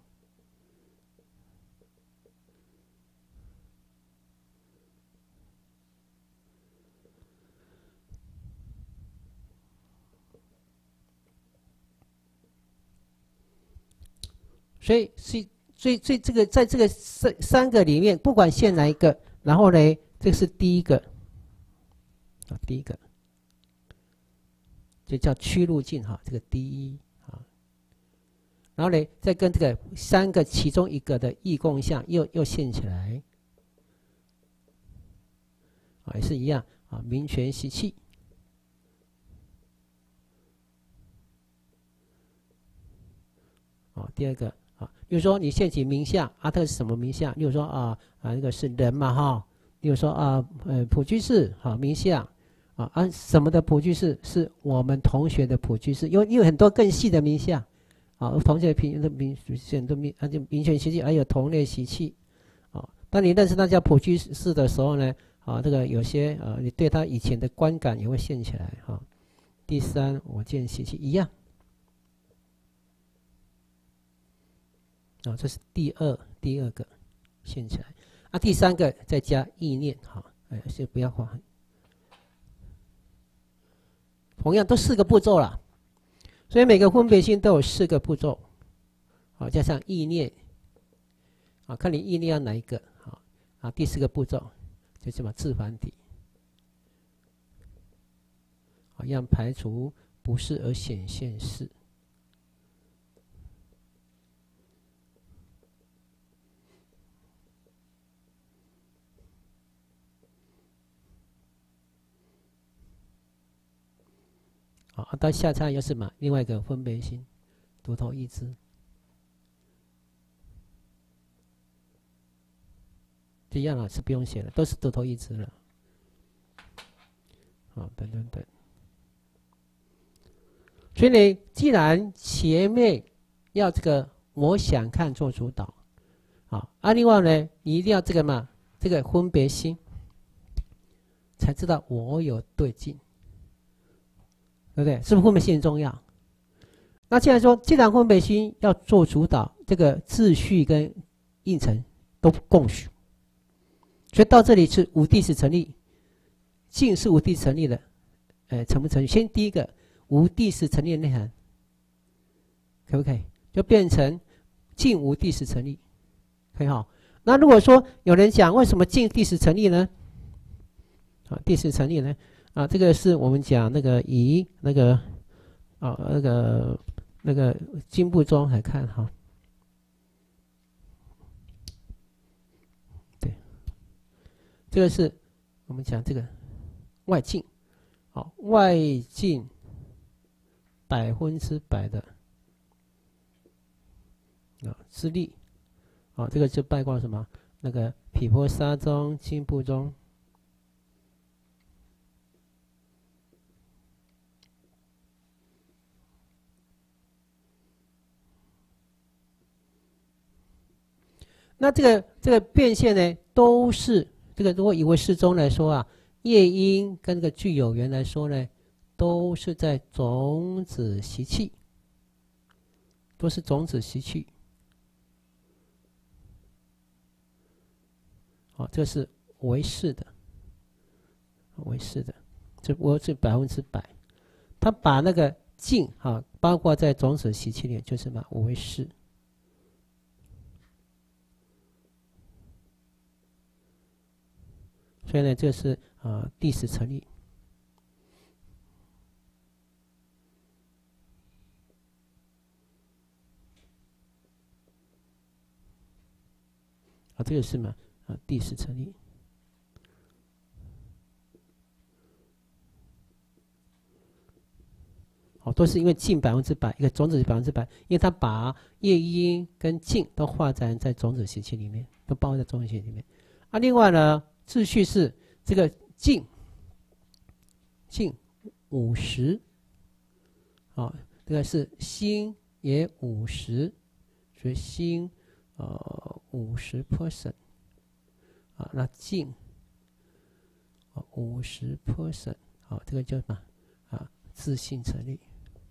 所以是所以这个在这个三个里面，不管现哪一个，然后呢，这个是第一个啊，第一个就叫趋路径哈，这个第一啊，然后呢，再跟这个三个其中一个的异共相又现起来啊，也是一样啊，名权习气。啊，第二个啊，比如说你现起名相啊，这个是什么名相？例如说那个是人嘛哈，例如说普居士好名相什么的普居士是我们同学的普居士，因为很多更细的名相啊，同学的名选的名就名权习气，还有同类习气啊。当你认识那叫普居士的时候呢，这个有些你对他以前的观感也会现起来哈。第三，我见习气一样。这是第二个现起来啊，第三个再加意念哈，先不要画，同样都4个步骤啦，所以每个分别心都有4个步骤，好，加上意念，看你意念要哪一个，好，第4个步骤就什么自繁体，好，让排除不是而显现是。到下叉又是嘛，另外一个分别心，独头一支，这样是不用写了，都是独头一支了。等等等。所以呢，既然前面要这个我想看做主导，另外呢，你一定要这个嘛，这个分别心，才知道我有对境。对不对？是不是分别心很重要？那既然说，既然分别心要做主导，这个秩序跟应成都共许，所以到这里是无地识成立，境是无地识成立的，成不成立？先第一个无地识成立的内涵，可不可以？就变成境无地识成立，可以哈？那如果说有人讲为什么境地识成立呢？地识成立呢？这个是我们讲那个以那个那个经部中来看哈，对，这个是我们讲这个外境，外境100%的之力，这个就包括什么？那个毗婆沙中、经部中。那这个变现呢，都是这个如果以为适中来说业因跟这个具有缘来说呢，都是在种子习气，都是种子习气。这是唯识的，唯识的，这我是100%，他把那个境包括在种子习气里，就是什么唯识。所以呢，这是地识成立。这个是嘛地识成立。都是因为境100%，一个种子100%，因为他把业因跟境都化展在种子习气里面，都包在种子习气里面。另外呢，秩序是这个境50，这个是心也50，所以心50%，那境50%，这个叫什么自性成立。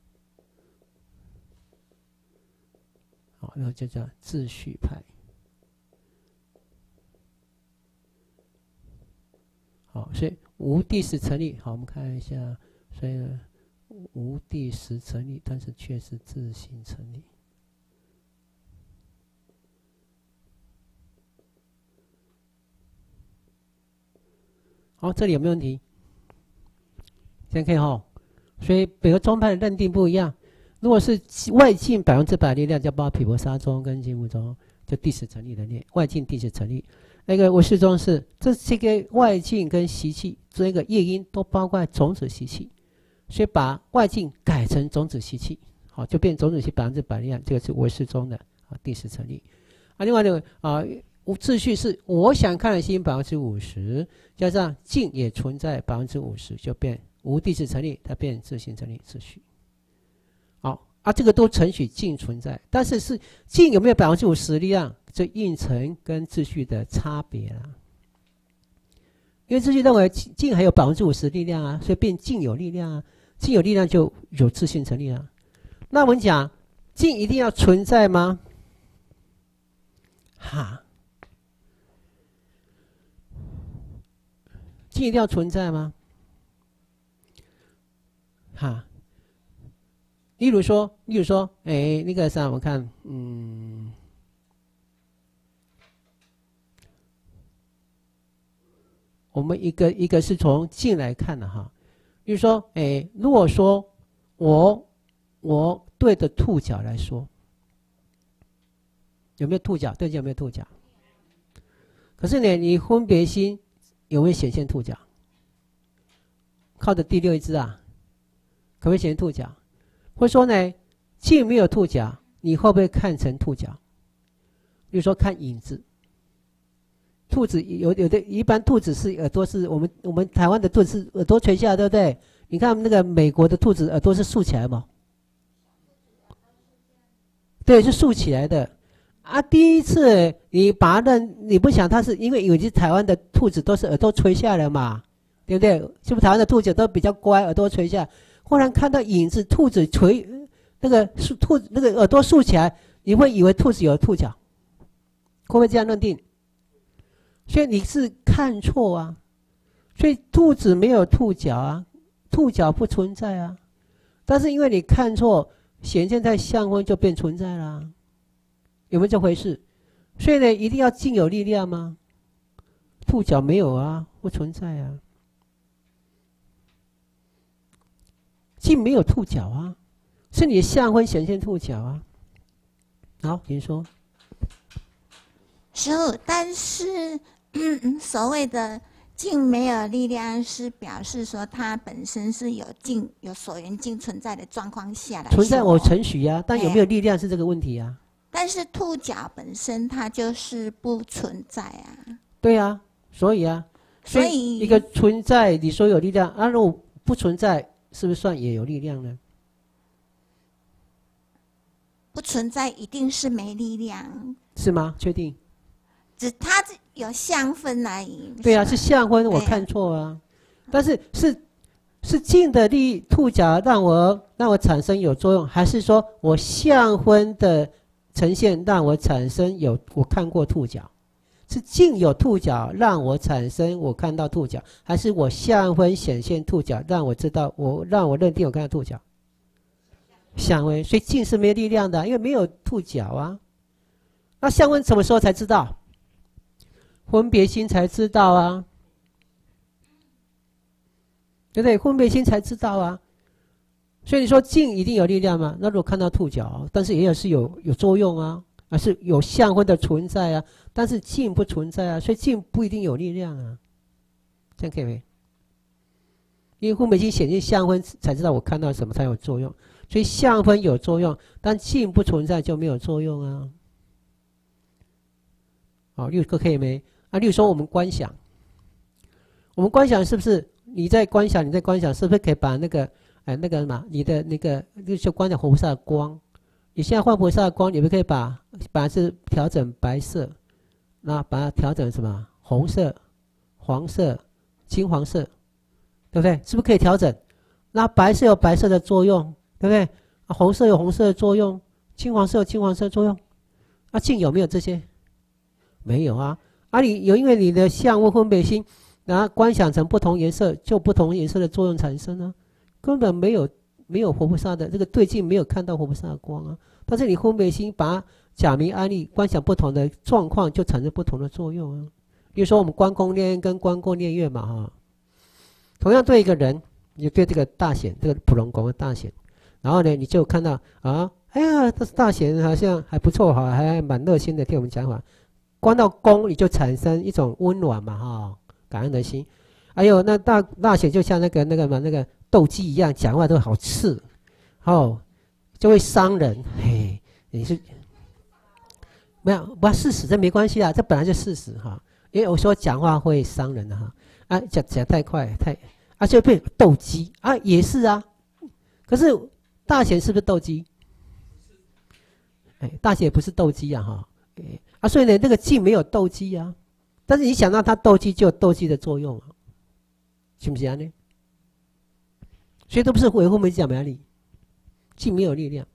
然后就叫秩序派。所以无地识成立。我们看一下，所以呢，无地识成立，但是却是自性成立。 好，这里有没有问题？这样可以哈。所以每个宗派的认定不一样。如果是外境100%力量，就包括毗婆沙宗跟金木宗，就第10成立的念外境第10成立。那个唯识宗是这个外境跟习气，这个业因都包括种子习气，所以把外境改成种子习气，好，就变种子习100%力量，这个是唯识宗的啊第10成立。啊，另外呢秩序是我想看的心50%，加上境也存在50%，就变无第10成立，它变自性成立秩序。好啊，这个都承许境存在，但是境有没有50%力量，这应成跟秩序的差别啦。因为秩序认为境还有50%力量啊，所以变境有力量啊，境有力量就有自性成立啊。那我们讲境一定要存在吗？哈，境一定要存在吗？哈，例如说，那个啥，我看，我们一个是从境来看的哈。例如说，如果说我对着兔角来说，有没有兔角？对镜有没有兔角？可是呢，你分别心有没有显现兔角？靠着第6一支啊，可不可以显现兔角？或者说呢，镜没有兔角，你会不会看成兔角？比如说看影子，兔子有的一般兔子是耳朵是我们台湾的兔子是耳朵垂下，对不对？你看那个美国的兔子耳朵是竖起来嘛？对，是竖起来的。啊，第一次你把它你不想它是因为有些台湾的兔子都是耳朵垂下来嘛，对不对？是不是台湾的兔子都比较乖，耳朵垂下？忽然看到影子，兔子垂那个那个耳朵竖起来，你会以为兔子有兔角，会不会这样认定？所以你是看错啊，所以兔子没有兔角啊，兔角不存在啊，但是因为你看错，显现在相分就变存在啦。有没有这回事？所以呢，一定要境有力量吗？兔角没有啊，不存在啊。境没有兔角啊，是你的相分显现兔角啊。好，您说。 师父，但是所谓的境没有力量，是表示说它本身是有境有所缘境存在的状况下来。 存在我承许啊，但有没有力量是这个问题啊。 但是兔角本身它就是不存在啊。 对啊，所以一个存在，你说有力量啊，如果不存在，是不是算也有力量呢？ 不存在一定是没力量， 是吗？确定？ 它有相分而已。 对啊，是相分，我看错啊。但是是境的兔角让我产生有作用，还是说我相分的呈现让我产生我看过兔角？是境有兔角让我产生我看到兔角，还是我相分显现兔角让我知道让我认定我看到兔角？相分，所以境是没力量的，因为没有兔角啊。那相分什么时候才知道？分别心才知道啊，对不对？分别心才知道啊。所以你说境一定有力量吗？那如果看到兔角，但是也是有作用啊，而是有相分的存在啊，但是境不存在啊，所以境不一定有力量啊。这样可以没？因为分别心显现相分才知道我看到什么才有作用，所以相分有作用，但境不存在就没有作用啊。好，6个可以没？例如说我们观想，是不是你在观想，是不是可以把那个什么，你的那个就观想活菩萨的光，你现在换菩萨的光，你们可以把它是调整白色，那把它调整什么红色、黄色、金黄色，对不对？是不是可以调整？那白色有白色的作用，对不对？红色有红色的作用，金黄色有金黄色的作用。境有没有这些？没有啊。你因为你的相或分别心，然后观想成不同颜色，就不同颜色的作用产生啊，根本没有活菩萨的这个对境，没有看到活菩萨的光啊。但是你分别心把假名安立观想不同的状况，就产生不同的作用啊。比如说我们观功念跟观过念月嘛哈， 同样对一个人，你对这个大显，这个普龙宫的大显，然后呢，你就看到啊，哎呀，这是大显好像还不错哈，还蛮热心的听我们讲法。观到宫，你就产生一种温暖嘛哈，感恩的心。还有那大显就像那个斗鸡一样，讲话都好刺，哦，就会伤人。嘿，你是没有不事实，这没关系啊，这本来就事实哈。因为我说讲话会伤人的哈，啊讲太快就变斗鸡啊，也是啊。可是大显是不是斗鸡？哎，大显不是斗鸡啊哈。所以呢，那个静没有斗鸡啊，但是你想让它斗鸡，就有斗鸡的作用啊，是不是啊呢？所以都不是为分别讲理，静没有力量，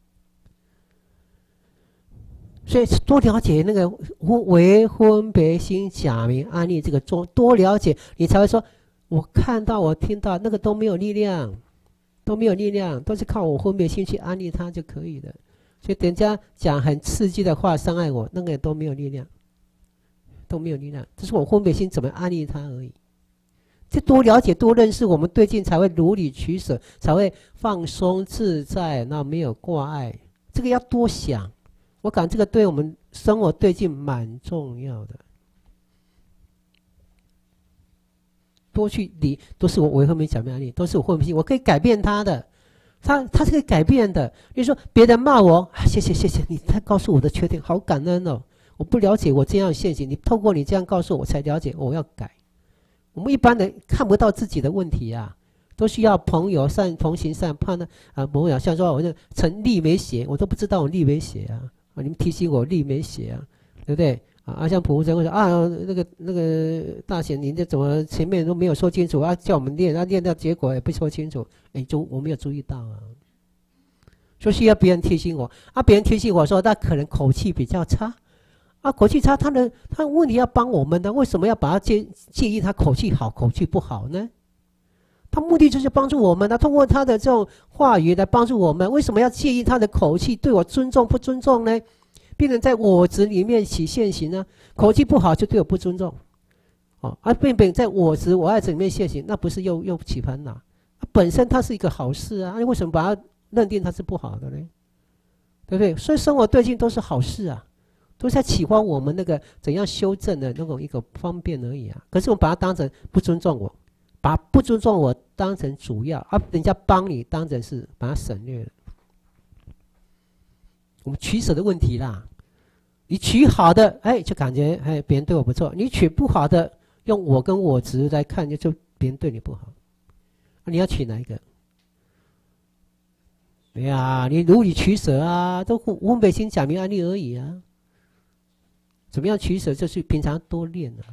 所以多了解那个为分别心假名安立这个多了解，你才会说，我看到我听到那个都没有力量，都没有力量，都是靠我分别心去安立它就可以了。所以人家讲很刺激的话伤害我，那个都没有力量，都没有力量，这是我分别心怎么安利它而已。这多了解多认识，我们对境才会如理取舍，才会放松自在，那没有挂碍。这个要多想，我感这个对我们生活对境蛮重要的。多去理，都是我为分别讲安利，都是我分别心，我可以改变它的。他是可以改变的。比如说别人骂我，谢谢你，他告诉我的缺点，好感恩哦。我不了解我这样的现象，你透过你这样告诉我，才了解我要改。我们一般人看不到自己的问题啊，都需要朋友同行善，怕呢朋友像说我成立没写，我都不知道我立没写啊，你们提醒我立没写啊，对不对？像普生会说那个大贤，你这怎么前面都没有说清楚啊？叫我们练，练到结果也不说清楚，我没有注意到啊，所以需要别人提醒我别人提醒我说他可能口气比较差口气差，他问题要帮我们呢，为什么要把他介意他口气好口气不好呢？他目的就是帮助我们通过他的这种话语来帮助我们，为什么要介意他的口气？对我尊重不尊重呢？病人在我执里面起现行呢，口气不好就对我不尊重，病人在我执我爱执里面现行，那不是又起烦恼？本身它是一个好事啊，为什么把它认定它是不好的呢？对不对？所以生活对境都是好事啊，都是在启发我们那个怎样修正的那种一个方便而已啊。可是我把它当成不尊重我，把不尊重我当成主要，人家帮你当成是把它省略了。我们取舍的问题啦，你取好的，就感觉别人对我不错；你取不好的，用我跟我执来看，就别人对你不好。你要取哪一个？对呀，你如理取舍啊，都分别心假名安立而已啊。怎么样取舍？就是平常多练啊。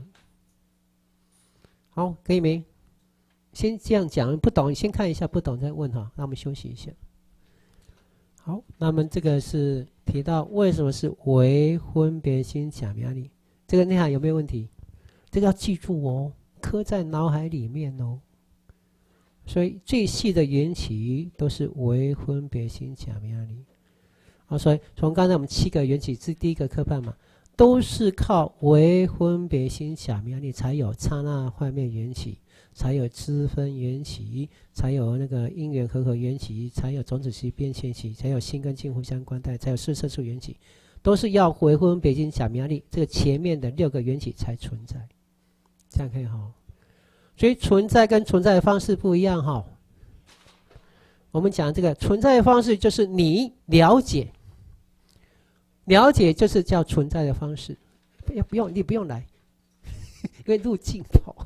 好，可以没？先这样讲，不懂你先看一下，不懂再问哈。那我们休息一下。好，那么这个是提到为什么是为分别心假名安立，这个内涵有没有问题？这个要记住哦，刻在脑海里面哦。所以最细的缘起都是为分别心假名安立。所以从刚才我们7个缘起是第一个科判嘛，都是靠为分别心假名安立才有刹那幻灭缘起，才有知分缘起，才有那个因缘和合缘起，才有种子习变现起，才有心跟境互相关待，才有四色处缘起，都是要为分别心假名安立，这个前面的6个缘起才存在，这样可以哈。所以存在跟存在的方式不一样哈。我们讲这个存在的方式就是你了解，了解就是叫存在的方式。你不用来，因为录镜头。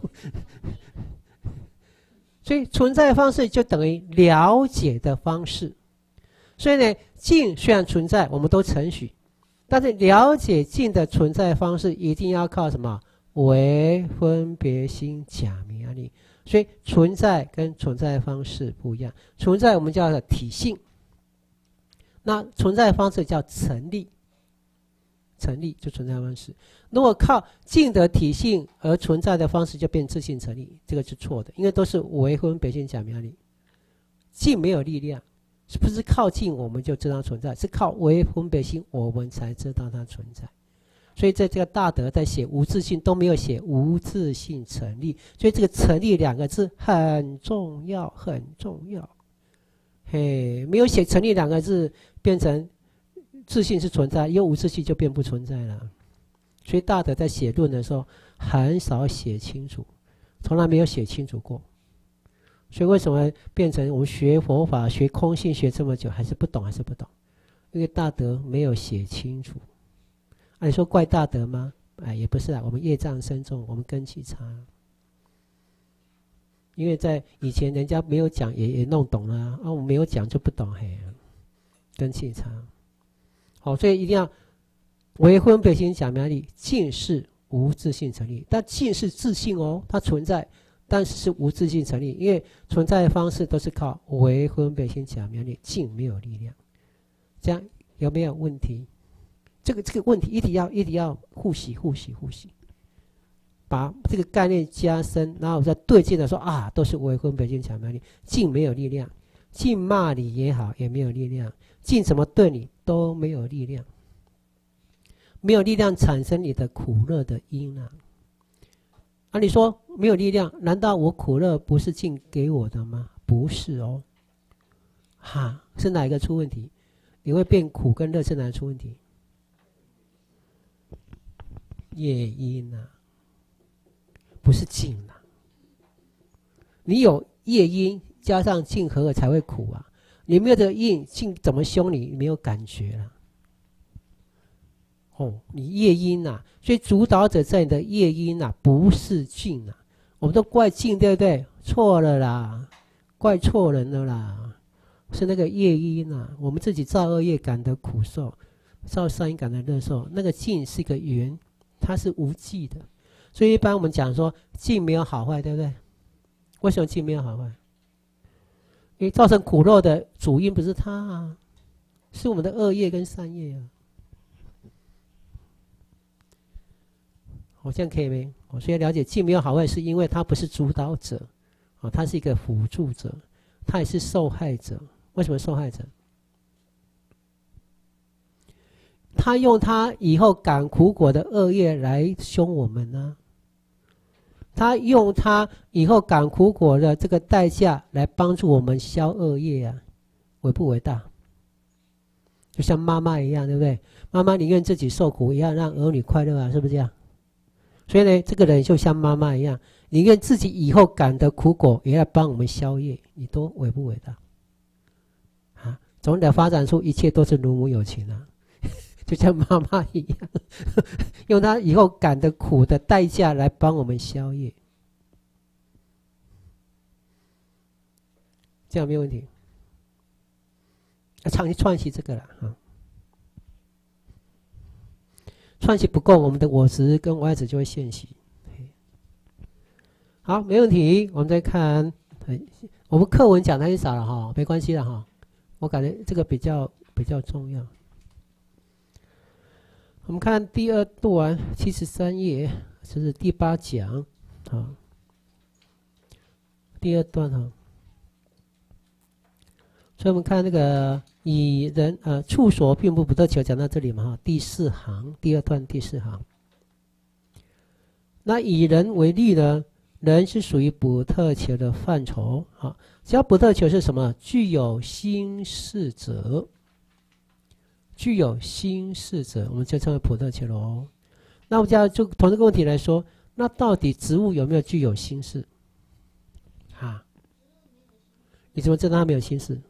所以存在的方式就等于了解的方式。所以呢，境虽然存在，我们都承许，但是了解境的存在方式一定要靠什么？为分别心假名安立。所以存在跟存在的方式不一样，存在我们叫体性，那存在的方式叫成立，成立就存在的方式。如果靠境的体性而存在的方式就变自性成立，这个是错的，因为都是为分别心假名安立。境没有力量，是不是靠境我们就知道存在，是靠为分别心我们才知道它存在。 所以在这个大德在写无自性都没有写无自性成立，所以这个成立两个字很重要，很重要。嘿，没有写成立两个字，变成自性是存在，因为无自性就变不存在了。所以大德在写论的时候很少写清楚，从来没有写清楚过。所以为什么变成我们学佛法、学空性学这么久还是不懂，还是不懂？因为大德没有写清楚。你说怪大德吗？也不是啊，我们业障深重，我们根器差。因为在以前人家没有讲也弄懂了我们没有讲就不懂，嘿，根器差。好，所以一定要为分别心假名利，尽是无自性成立。但尽是自性哦，它存在，但是是无自性成立，因为存在的方式都是靠为分别心假名利，尽没有力量。这样有没有问题？这个问题一定要互洗，把这个概念加深，然后再对劲的说都是为分别心假名利，尽没有力量，尽骂你也好也没有力量，尽怎么对你都没有力量，没有力量产生你的苦乐的因你说没有力量，难道我苦乐不是尽给我的吗？不是哦，是哪一个出问题？你会变苦跟乐是哪出问题？业因不是尽你有业因加上尽合才会苦你没有这个因，尽怎么凶你没有感觉了。你业因所以主导者在你的业因不是尽我们都怪尽，对不对？错了啦，怪错人了啦，是那个业因我们自己造恶业感的苦受，造善因感的乐受，那个尽是一个缘，它是无记的。所以一般我们讲说尽没有好坏，对不对？为什么尽没有好坏？因为造成苦乐的主因不是它是我们的恶业跟善业这样可以没？所以了解尽没有好坏，是因为它不是主导者它是一个辅助者，它也是受害者。为什么受害者？他用他以后感苦果的恶业来凶我们他用他以后感苦果的这个代价来帮助我们消恶业伟不伟大？就像妈妈一样，对不对？妈妈宁愿自己受苦，也要让儿女快乐是不是这样？所以呢，这个人就像妈妈一样，宁愿自己以后感的苦果，也要帮我们消业，你多伟不伟大？总得发展出一切都是如母有情就像妈妈一样用他以后感的苦的代价来帮我们消业，这样没有问题。长期串习这个了串习不够，我们的我执跟我爱执就会现习。好，没问题。我们再看，我们课文讲的很少了没关系了我感觉这个比较重要。我们看第二段73页，这是第8讲第二段所以我们看那个以人处所并不特求，讲到这里嘛第4行，第二段第4行。那以人为例呢，人是属于不特求的范畴只要不特求是什么？具有心事者，具有心事者，我们就称为不特求咯。那我们就从这个问题来说，那到底植物有没有具有心事你怎么知道它没有心事？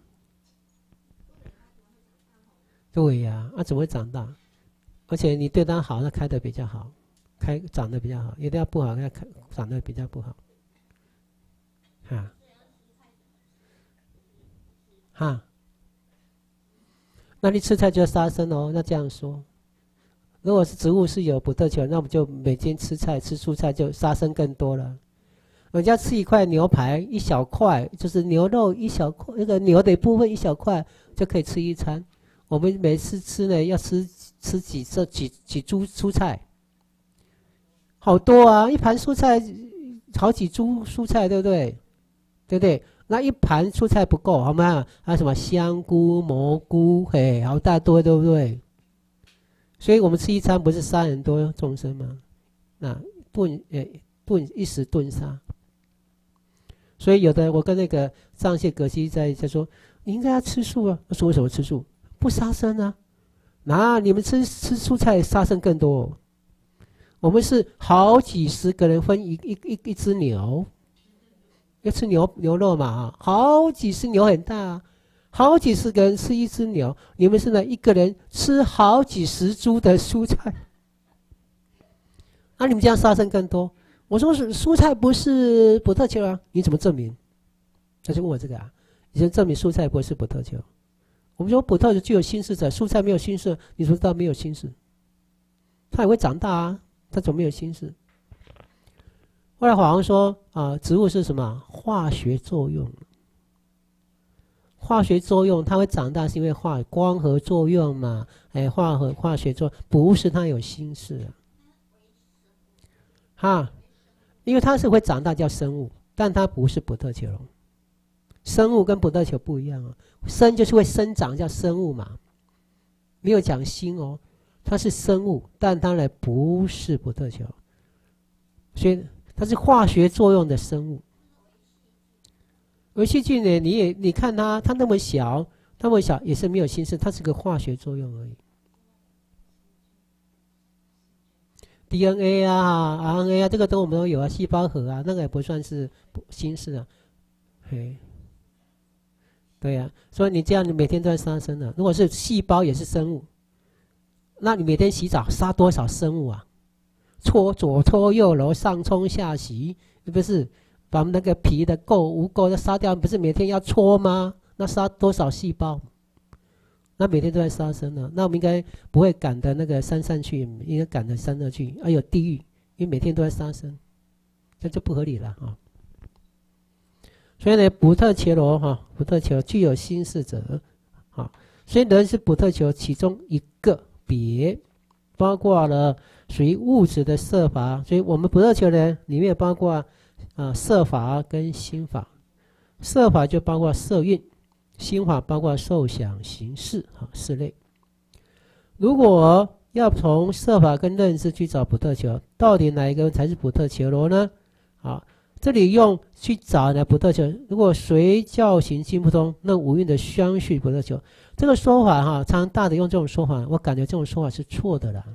对呀怎么会长大？而且你对它好，它开得比较好，长得比较好；一定要不好，它长得比较不好那你吃菜就要杀生那这样说，如果是植物是有不特求，那我们就每天吃菜吃蔬菜就杀生更多了。人家吃一块牛排一小块，就是牛肉一小块，那个牛的一部分一小块就可以吃一餐。我们每次吃呢要吃几株蔬菜，好多一盘蔬菜好几株蔬菜，对不对？对不对？那一盘蔬菜不够，好吗？还有什么香菇、蘑菇，好大堆，对不对？ 所以我们吃一餐不是杀很多众生吗？那顿一时顿杀。所以有的我跟那个藏谢格西在说，你应该要吃素啊。他说为什么吃素？不杀生啊。那你们吃蔬菜杀生更多哦。我们是好几十个人分一只牛，要吃牛肉嘛，好几十牛很大啊，好几十个人吃一只牛，你们是呢一个人吃好几十株的蔬菜，你们这样杀生更多。我说是蔬菜不是补特丘啊，你怎么证明？他就问我这个啊，你先证明蔬菜不是补特丘。我们说补特丘具有心识者，蔬菜没有心识，你说它没有心识，它也会长大啊，它怎么没有心识？后来法王说植物是什么？化学作用。化学作用它会长大是因为光合作用嘛，化学作用不是它有心识啊，因为它是会长大叫生物，但它不是补特丘。生物跟补特丘不一样生就是会生长叫生物嘛，没有讲心哦，它是生物，但当然不是补特丘，所以它是化学作用的生物。微细菌呢，你看它那么小也是没有心思，它是个化学作用而已。DNA 啊 RNA 啊，这个我们都有啊，细胞核啊，那个也不算是心思啊。对啊，所以你这样你每天都在杀生啊。如果是细胞也是生物，那你每天洗澡杀多少生物啊？搓左搓右揉，上冲下洗，不是把那个皮的污垢都杀掉，不是每天要搓吗？那杀多少细胞？那每天都在杀生啊。那我们应该不会赶的那个山上去，应该赶的山上去，有地狱，因为每天都在杀生，这就不合理了啊。所以呢，补特伽罗补特伽罗具有心识者所以人是补特伽罗其中一个别，包括了属于物质的色法。所以我们补特伽罗呢里面包括色法跟心法。色法就包括色蕴，心法包括受想行识四类。如果要从色法跟认识去找补特伽罗，到底哪一个才是补特伽罗呢？这里用去找的补特伽罗，如果随教行心不通，那五蕴的相续补特伽罗，这个说法常常大的用这种说法，我感觉这种说法是错的啦。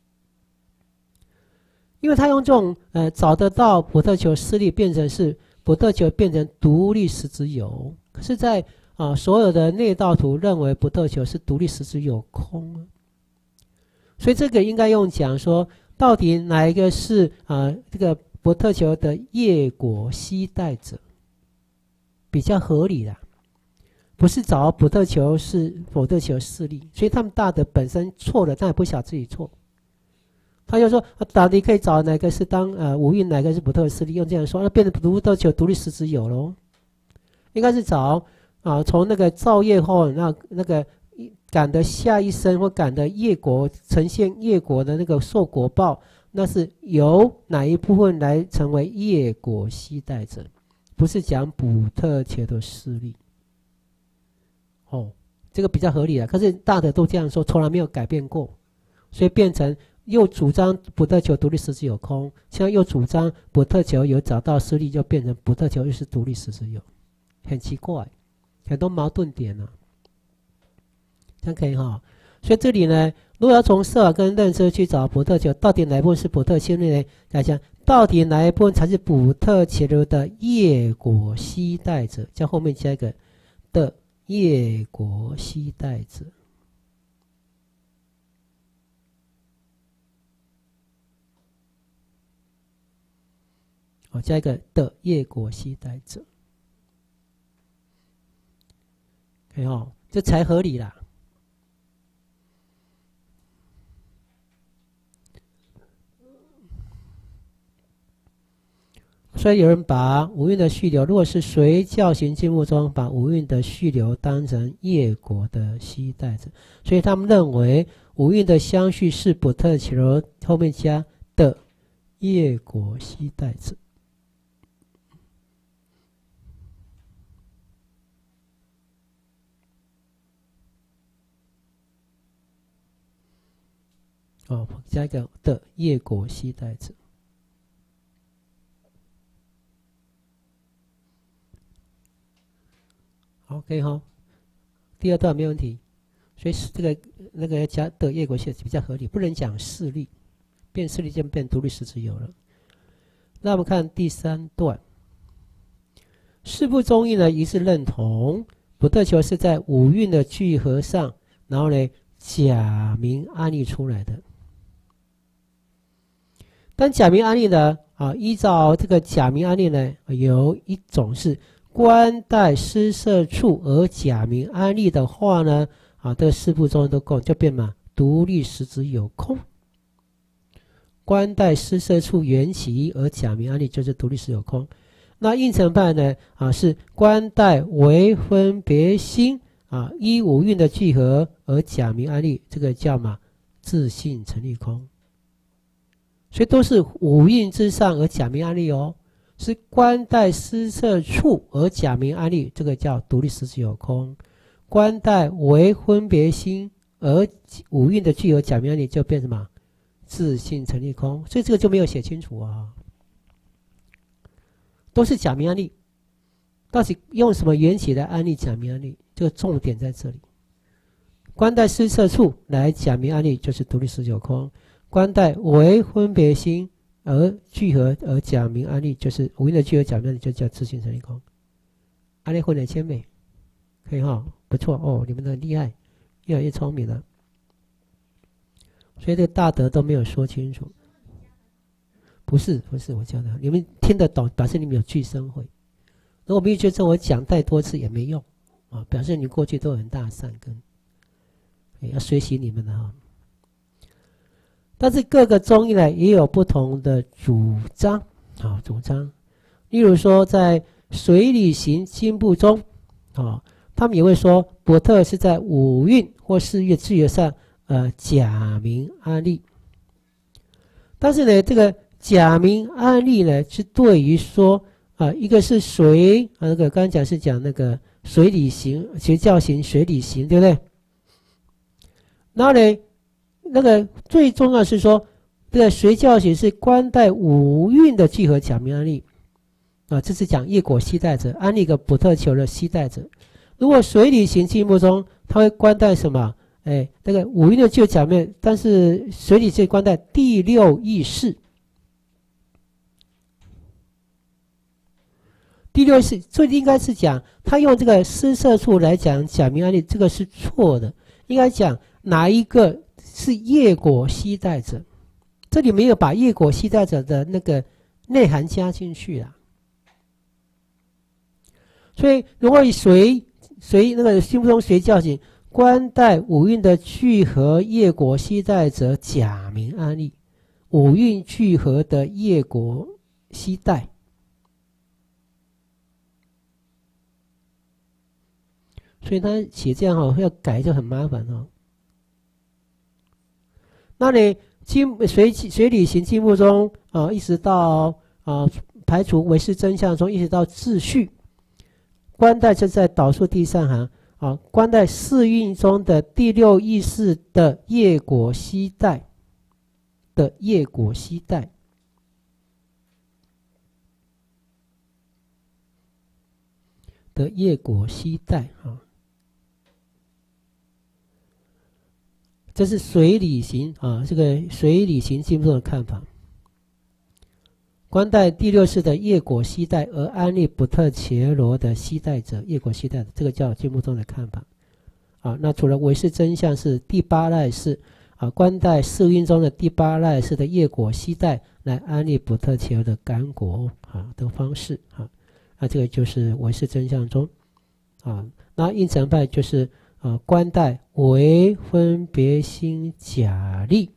因为他用这种找得到补特伽罗势力变成是补特伽罗变成独立实质有，可是在所有的内道徒认为补特伽罗是独立实质有空所以这个应该用讲说，到底哪一个是这个补特伽罗的业果悉带者比较合理啦，不是找补特伽罗是补特伽罗势力，所以他们大德本身错了，但也不晓自己错。他就说到底可以找哪个是当五蕴，哪个是补特伽罗势力，用这样说，那变成补特伽罗独立实质有咯。应该是找从那个造业后那个感的下一生或感的业果呈现业果的那个受果报，那是由哪一部分来成为业果悉带者，不是讲补特伽罗势力这个比较合理可是大德都这样说，从来没有改变过，所以变成又主张补特伽罗独立实质有空，现在又主张补特伽罗有找到势力，就变成补特伽罗又是独立实质有，很奇怪，很多矛盾点这样可以所以这里呢，如果要从色法跟认识去找补特伽罗，到底哪一部分是补特伽罗呢？大家到底哪一部分才是补特伽罗的业果悉带者？在后面加一个的业果悉带者。加一个的业果悉带者。这才合理啦。所以有人把五蕴的续流，如果是随教行进步中，把五蕴的续流当成业果的悉带者，所以他们认为五蕴的相续是补特伽罗后面加的业果悉带者。 加一个的业果悉带者。OK 哈，第二段没问题，所以这个那个加的业果悉比较合理，不能讲势力，变势力就变独立实质有了。那我们看第三段，四部中义呢一致认同，不特求是在五蕴的聚合上，然后呢假名安立出来的。但假名安立呢，依照这个假名安立呢，有一种是观待施设处而假名安立的话呢，这个四部中义都够，就变嘛独立实质有空。观待施设处缘起而假名安立，就是独立实有空。那应成派呢，是观待为分别心依五蕴的聚合而假名安立，这个叫嘛自性成立空。所以都是五蕴之上而假名安立哦，是观待施设处而假名安立，这个叫独立实质有空。观待为分别心而五蕴的聚合假名安立，就变什么自性成立空。所以这个就没有写清楚都是假名安立，到底用什么缘起来安立假名安立？这个重点在这里。观待施设处来假名安立，就是独立实质有空。观待为分别心而聚合而假名安立，就是五蕴的聚合假名安立，就叫自性成立空。安立混两千美，可以不错你们很厉害，越来越聪明了。所以这个大德都没有说清楚。不是我教的，你们听得懂，表示你们有具生慧。如果没有具生，我讲太多次也没用表示你过去都有很大的善根，要学习你们的但是各个中义呢也有不同的主张例如说在水理行经部中他们也会说不特是在五蕴或四蕴聚合上假名安立。但是呢这个假名安立呢是对于说一个是水那个刚才讲是讲那个水理行学教行水理行，对不对？然后呢那个最重要是说这个随教行是观待五蕴的聚合假名安立这是讲业果悉带者，安立一个不特求的悉带者。如果水理行经部中他会观待什么那个五蕴的聚合假名，但是水理是观待第六意识。第六是，所以应该是讲他用这个施设处来讲假名安立，这个是错的，应该讲哪一个是业果悉带者，这里没有把业果悉带者的那个内涵加进去啦。所以如果随那个心目中随教行观待五蕴的聚合业果悉带者假名安立，五蕴聚合的业果悉带。所以他写这样要改就很麻烦那你水理行经部中一直到排除唯识真相中，一直到秩序观待，就在导数第三行观待四蕴中的第六意识的业果悉带的业果悉带。的业果悉带这是水理行这个水理行经部中的看法。观待第六识的业果悉带而安立不特伽罗的悉带者，业果悉带的，这个叫经部中的看法那除了唯识真相是第八赖识观待四蕴中的第八赖识的业果悉带来安立不特伽罗的感果的方式那这个就是唯识真相中那应成派就是观待为分别心假立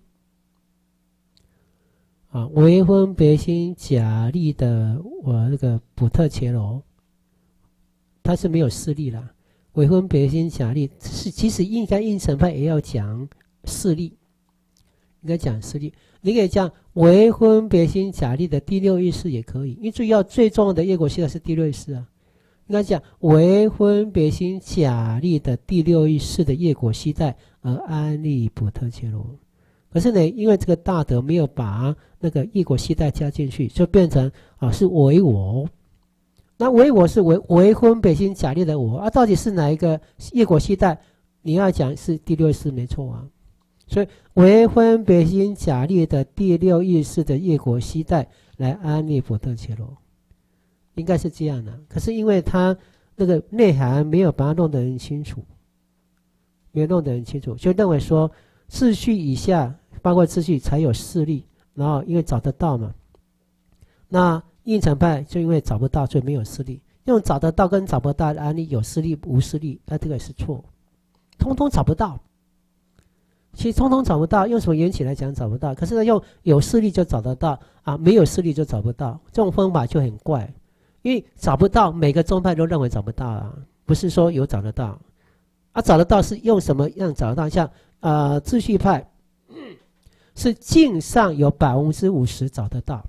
为分别心假立的那个不特伽罗，它是没有事例啦。为分别心假立是其实应该应成派也要讲事例，应该讲事例。你可以讲为分别心假立的第六意识也可以，因为最重要的业果悉带是第六意识应该讲为分别心假立的第六意识的业果悉带而安立不特伽罗， 可是呢，因为这个大德没有把那个业果系带加进去，就变成是唯我。那唯我是唯分别心假立的我啊，到底是哪一个业果系带？你要讲是第六意识没错啊。所以唯分别心假立的第六意识的业果系带来安立波特伽罗，应该是这样的。可是因为他那个内涵没有把它弄得很清楚，没有弄得很清楚，就认为说秩序以下包括秩序才有势力，然后因为找得到嘛，那应成派就因为找不到所以没有势力，用找得到跟找不到的安立有势力无势力，那这个是错，通通找不到。其实通通找不到，用什么缘起来讲找不到，可是呢用有势力就找得到啊，没有势力就找不到，这种方法就很怪。因为找不到，每个宗派都认为找不到啊，不是说有找得到啊，找得到是用什么样找得到？像秩序派是境上有50%找得到，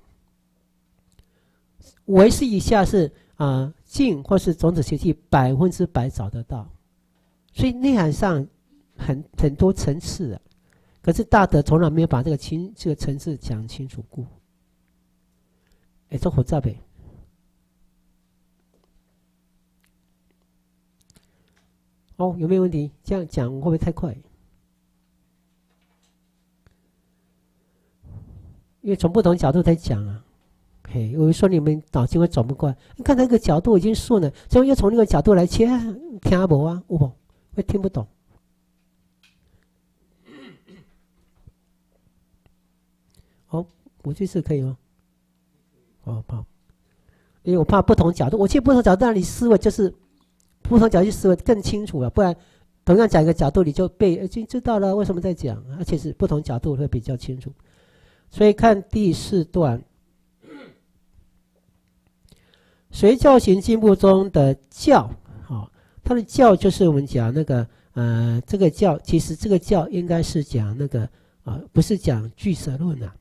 唯识以下是境或是种子习气100%找得到，所以内涵上很多层次啊。可是大德从来没有把这个层次讲清楚过。这好在呗。有没有问题？这样讲会不会太快？因为从不同角度在讲啊。我说你们脑筋会转不过来，你看那个角度已经顺了，之后又从那个角度来切，听不啊？有没？会听不懂。我这次可以吗？好，因为我怕不同角度，我去不同角度让你思维就是不同角度去思维更清楚了，不然同样讲一个角度你就就知道了为什么在讲，而且是不同角度会比较清楚。所以看第4段，随教行进步中的教，它的教就是我们讲那个这个教，其实这个教应该是讲那个不是讲俱舍论啊。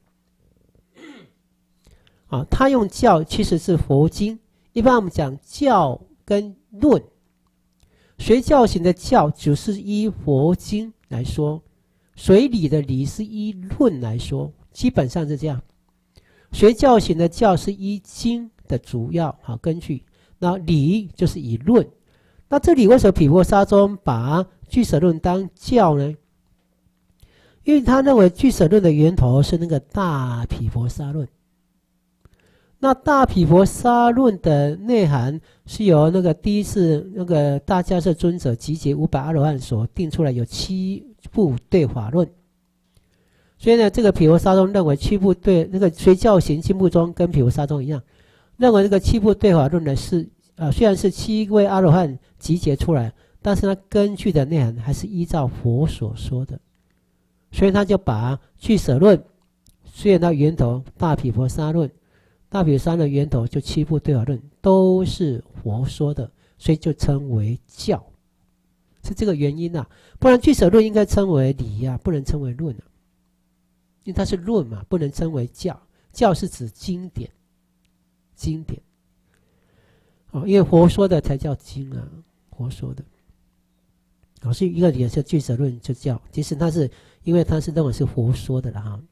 他用教其实是佛经，一般我们讲教跟论，随教行的教只是依佛经来说，随理的理是依论来说，基本上是这样。随教行的教是依经的主要根据，那理就是以论。那这里为什么毗婆沙宗把俱舍论当教呢？因为他认为俱舍论的源头是那个大毗婆沙论。那大毗婆沙论的内涵是由那个第一次那个大迦叶尊者集结500阿罗汉所定出来，有7部对法论。所以呢，这个毗婆沙宗认为7部对那个随教行进步中跟毗婆沙宗一样，认为这个7部对法论呢是虽然是7位阿罗汉集结出来，但是它根据的内涵还是依照佛所说的，所以他就把俱舍论虽然它源头大毗婆沙论。大毗婆沙的源头就7部对法论都是佛说的，所以就称为教，是这个原因啊。不然俱舍论应该称为理啊，不能称为论啊，因为它是论嘛，不能称为教。教是指经典，经典。因为佛说的才叫经啊，佛说的。所以一个也是俱舍论就教，其实它是因为它是认为是佛说的了哈。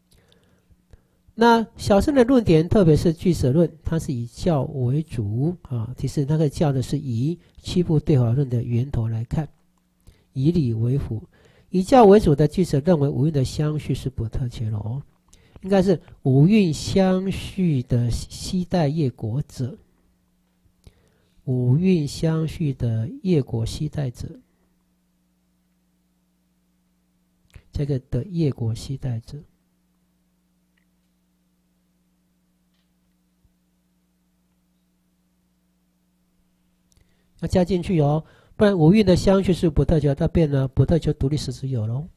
那小乘的论点，特别是俱舍论，它是以教为主其实那个教的是以7部对法论的源头来看，以理为辅。以教为主的俱舍认为五蕴的相续是不特伽罗，应该是五蕴相续的悉带业果者，五蕴相续的业果悉带者，这个的业果悉带者。要加进去不然五蕴的相续是不特伽，它变了不特伽独立实质有咯。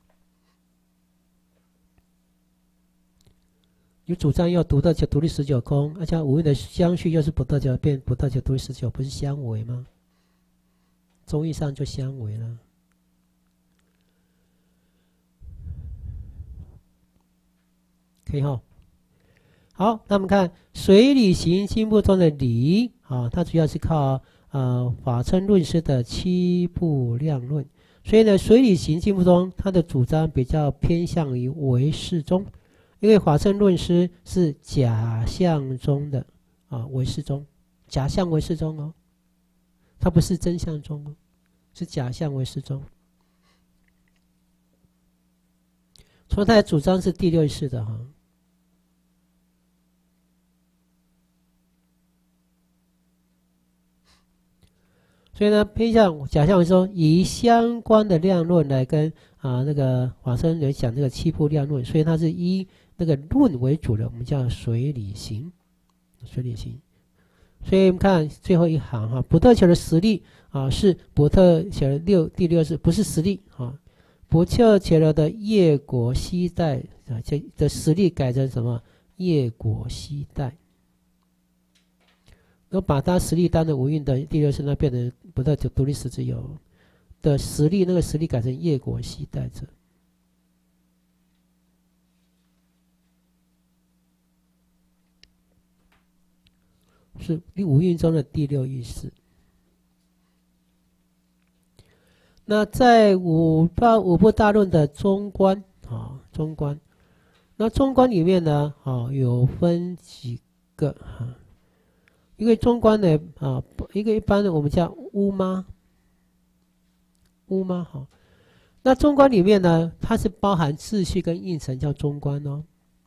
你主张要不特伽独立实久空，而且五蕴的相续又是不特伽，变不特伽独立实久，不是相违吗？中义上就相违了。可以好，那我们看随理行进步中的理它主要是靠法称论师的7部量论， 所以呢，水理型净土宗它的主张比较偏向于唯识宗，因为法身论师是假象中的唯识宗，假象唯识宗哦，它不是真相宗哦，是假象唯识宗。所以他的主张是第六意识的哈。所以呢，偏向假象为说，以相关的量论来跟那个法身来讲这个七部量论，所以它是以那个论为主的，我们叫水理型，水理型。所以我们看最后一行哈，补特伽罗的实例是补特伽罗第六是不是实例补特伽罗的业果悉带这的实例改成什么？业果悉带。然后把它实例当的无蕴的第六识，那变成不特独立实质有的实例，那个实例改成业果悉带者。是无蕴中的第六意识。那在五部大论的中观中观，那中观里面呢有分几个一个中观的一个一般的我们叫乌妈那中观里面呢，它是包含秩序跟应成叫中观哦。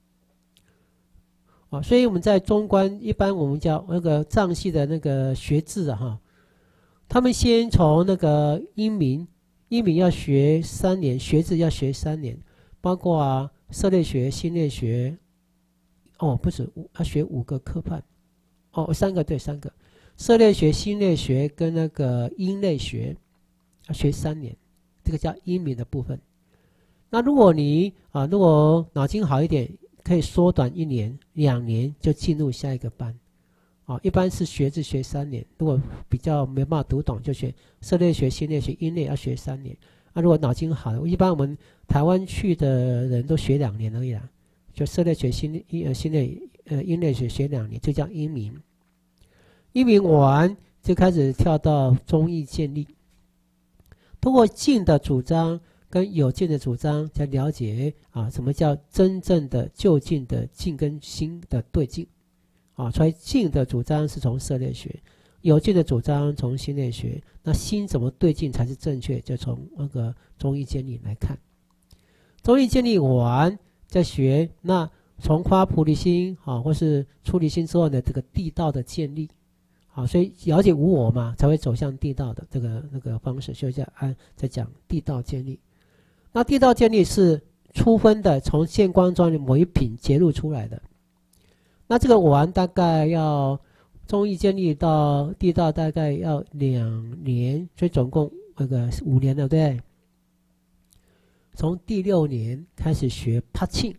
所以我们在中观一般我们叫那个藏系的那个学制他们先从那个英明要学3年，学制要学3年，包括色类学、心类学，不止要学5个科判，3个对3个，色类学、心类学跟那个音类学要学3年，这个叫英明的部分。那如果你如果脑筋好一点，可以缩短1年、2年就进入下一个班。一般是学制学3年，如果比较没办法读懂，就学色类学、心类学、音类要学3年。如果脑筋好的，一般我们台湾去的人都学2年而已啦，就色类学、心类、音类学学2年，就叫英明。英明完就开始跳到宗义建立，通过静的主张跟有静的主张，才了解什么叫真正的就近的静跟心的对境。所以静的主张是从色类学，有静的主张从心类学，那心怎么对境才是正确，就从那个宗义建立来看。宗义建立完再学，那从发菩提心或是出离心之后的这个地道的建立。所以了解无我嘛，才会走向地道的这个那个方式，所以在讲地道建立。那地道建立是初分的，从现光中的某一品揭露出来的。那这个完大概要宗义建立到地道大概要2年，所以总共那个5年了，对不对？从第6年开始学帕庆，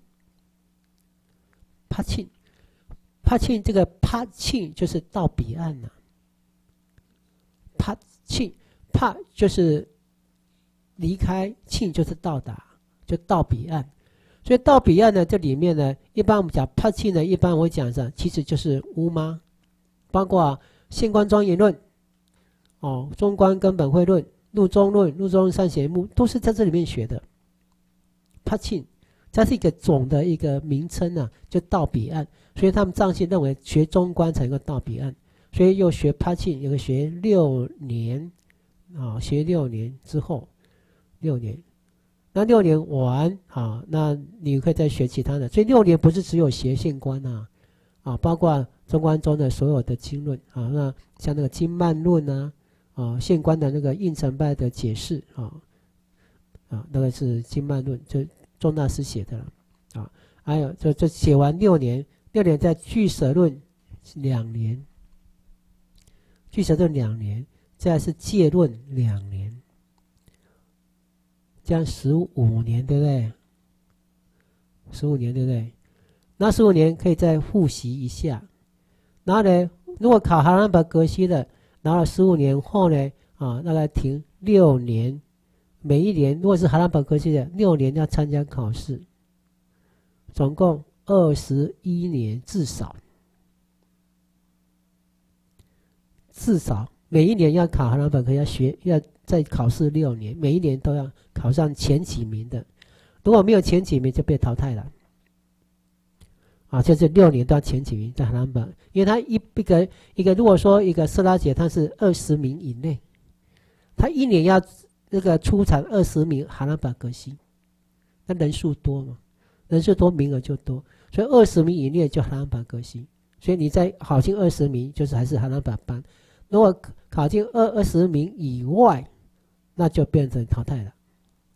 这个帕庆就是到彼岸了。帕就是离开，庆就是到达，就到彼岸。所以到彼岸呢，这里面呢，一般我们讲帕庆呢，一般我讲上其实就是乌妈，包括现观庄严论、中观根本慧论、入中论、入中善显目，都是在这里面学的。帕庆，它是一个总的一个名称就到彼岸，所以他们藏系认为学中观才能够到彼岸，所以又学帕庆，有个学6年，学6年之后，6年。那6年完那你可以再学其他的，所以6年不是只有学现观包括中观中的所有的经论那像那个经曼论现观的那个应成派的解释那个是经曼论，就宗大师写的了还有就写完6年在俱舍论2年，俱舍论2年，再来是戒论2年。这样15年，对不对？15年，对不对？那15年可以再复习一下。然后呢，如果考哈兰巴格西的，然后15年后呢，大概停6年，每一年如果是哈兰巴格西的6年要参加考试，总共21年至少每一年要考哈拉巴格，要再考试6年，每一年都要考上前几名的。如果没有前几名，就被淘汰了。就是6年都要前几名在哈拉巴，因为他一个，如果说一个色拉姐她是20名以内，他1年要那个出产20名哈拉巴格西，那人数多嘛，人数多名额就多，所以20名以内就哈拉巴格西。所以你再考进20名，就是还是哈拉巴班；如果考进20名以外，那就变成淘汰了。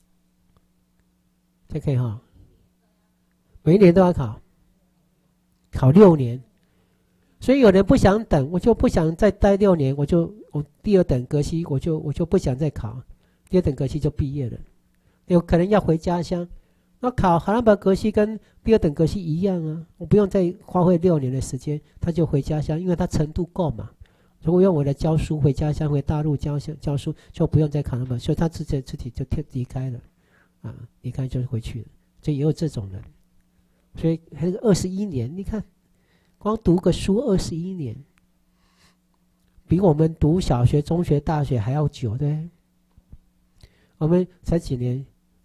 这可以哈，每一年都要考6年。所以有人不想等，我就不想再待6年，我第2等格西，我就不想再考，第2等格西就毕业了，有可能要回家乡。那考哈拉巴格西跟第2等格西一样啊，我不用再花费6年的时间，他就回家乡，因为他程度够嘛。如果用我的教书回家乡，回大陆教书，就不用再考那么，所以他自己就离开了，离开就回去了。所以也有这种人，所以还是21年，你看，光读个书21年，比我们读小学、中学、大学还要久的。我们才几年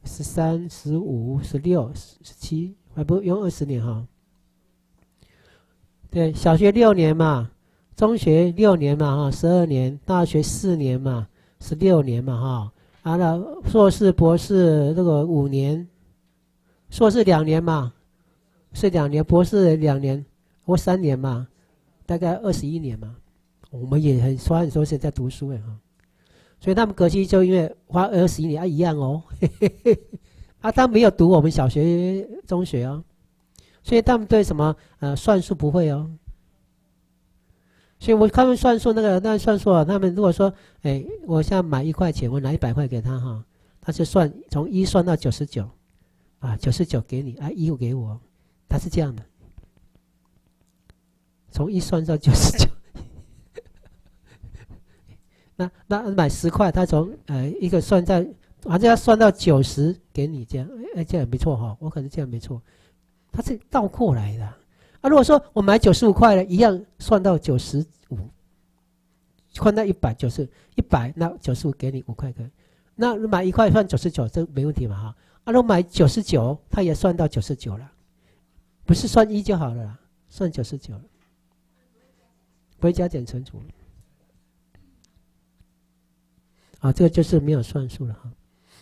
？13、15、16、17，还不用20年哈。对，小学6年嘛，中学6年嘛哈，12年，大学4年嘛，16年嘛哈。那硕士、博士这个5年，硕士2年嘛，是2年，博士2年或3年嘛，大概21年嘛。我们也花很多时间在读书哈。所以他们格西就因为花21年一样哦，他没有读我们小学、中学哦，所以他们对什么算术不会哦。所以他们算数那算数他们如果说，我现在买1块钱，我拿100块给他哈，他就算从1算到99， 99给你1给我，他是这样的，从1算到99。那买10块，他从一个算在，好像要算到90给你这样，这样没错哈，我可能这样没错，他是倒过来的。如果说我买95块了，一样算到95，换到190，那95给你5块钱，那买1块算99，这没问题嘛哈。如果买99，他也算到99了，不是算1就好了啦，算99了，不会加减乘除。这个就是没有算数了哈。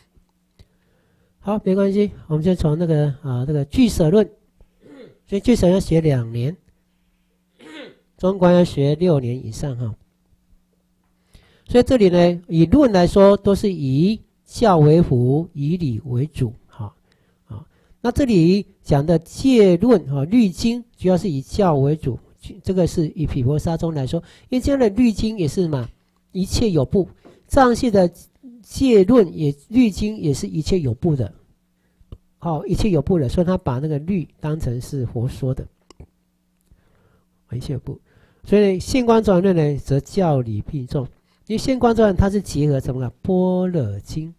好，没关系，我们就从那个俱舍论，所以俱舍要学2年，中观要学6年以上哈。所以这里呢，以论来说，都是以教为辅，以理为主。那这里讲的戒论律经，主要是以教为主。这个是以毗婆沙宗来说，因为这样的律经也是嘛，一切有部。藏系的戒论律经也是一切有部的，一切有部的，所以他把那个律当成是佛说的，一切有部。所以现观转论呢，则教理并重，因为现观转它是结合什么般若经，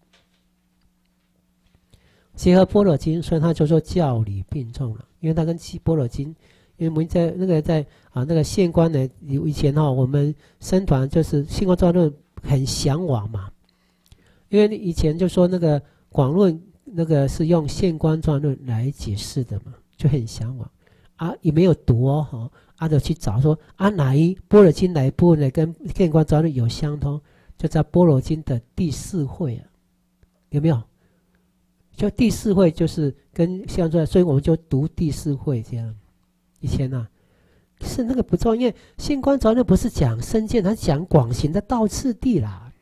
结合般若经，所以他就说教理并重了，因为它跟般若经。因为我们在那个现观呢，以前我们僧团就是现观转论。很向往嘛，因为以前就说那个广论那个是用现观转论来解释的嘛，就很向往也没有读就去找说哪一般若经哪一部分呢跟现观转论有相通，就在般若经的第4会有没有？就第4会就是跟现观转论，所以我们就读第4会这样。以前是那个不重要，因为现观转论不是讲身见，它是讲广行的道次第啦。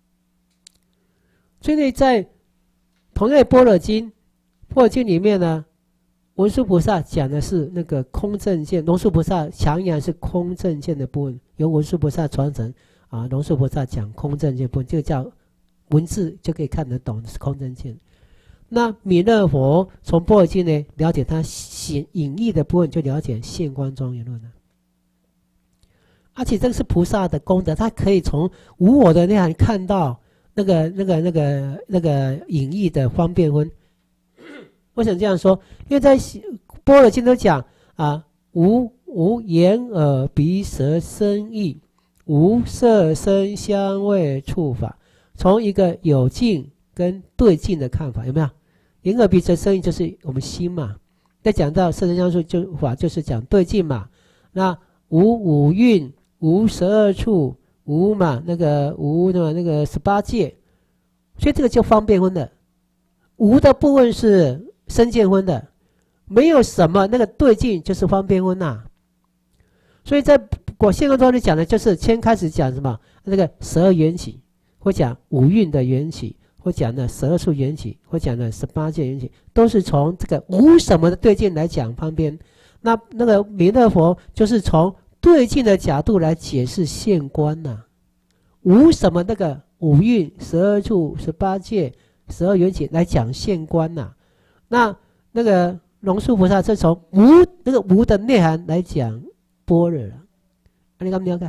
所以在同样的般若经里面呢，文殊菩萨讲的是那个空正见，龙树菩萨强言是空正见的部分，由文殊菩萨传承龙树菩萨讲空正见部分，这个叫文字就可以看得懂是空正见。那弥勒佛从般若经呢，了解他隐义的部分，就了解现观庄严论了。而且这个是菩萨的功德，他可以从无我的内涵看到那个隐义的方便分。为什么这样说？因为在般若经都讲无眼耳鼻舌身意无色声香味触法，从一个有境跟对境的看法，有没有？眼耳鼻舌身意就是我们心嘛。在讲到色声香触法，就是讲对境嘛。那无五蕴，无12处，无嘛那个无那个18界，所以这个就方便分的。无的部分是身见分的，没有什么那个对境就是方便分呐。所以在现观中里讲的就是先开始讲什么那个12缘起，或讲五蕴的缘起，或讲的12处缘起，或讲的18界缘起，都是从这个无什么的对境来讲方便。那个弥勒佛就是从对境的角度来解释现观呐。无什么那个五蕴、12处、18界、12缘起来讲现观呐。那个龙树菩萨是从那个无的内涵来讲般若了。你敢了解？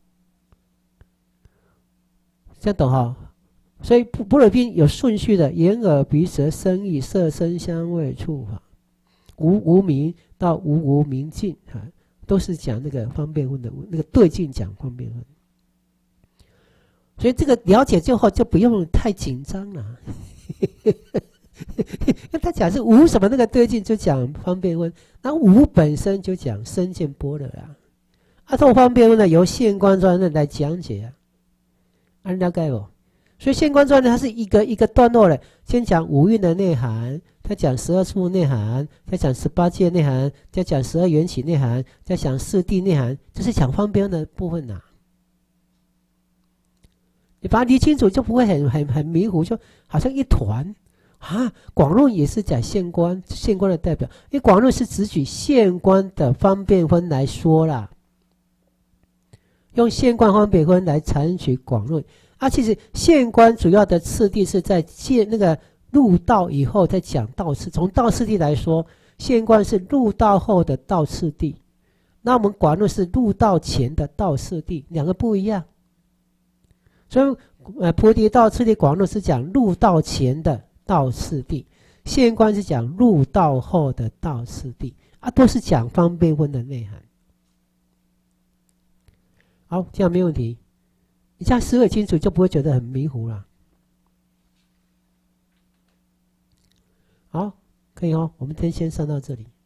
这样懂哈？所以般若经有顺序的，眼耳鼻舌身意色声香味触法，无明到无明尽都是讲那个方便分的，那个对境讲方便分。所以这个了解之后就不用太紧张了。那他讲是无什么那个对境就讲方便分，那无本身就讲身见般若啊。透方便分呢，由现观专论来讲解啊，了解不？所以现观专论它是一个一个段落的，先讲五蕴的内涵，再讲12处内涵，再讲18界内涵，再讲12缘起内涵，再讲四谛内涵，就是讲方便分的部分呐。你把它理清楚，就不会很迷糊，就好像一团啊。广论也是讲现观的代表，因为广论是只举现观的方便分来说啦。用现观方便分来采取广论其实现观主要的次第是在那个入道以后再讲道次。从道次第来说，现观是入道后的道次第，那我们广论是入道前的道次第，两个不一样。所以菩提道次第广论是讲入道前的道次第，现观是讲入道后的道次第都是讲方便分的内涵。好，这样没问题。你这样思维清楚，就不会觉得很迷糊了。好，可以哦，我们今天先上到这里。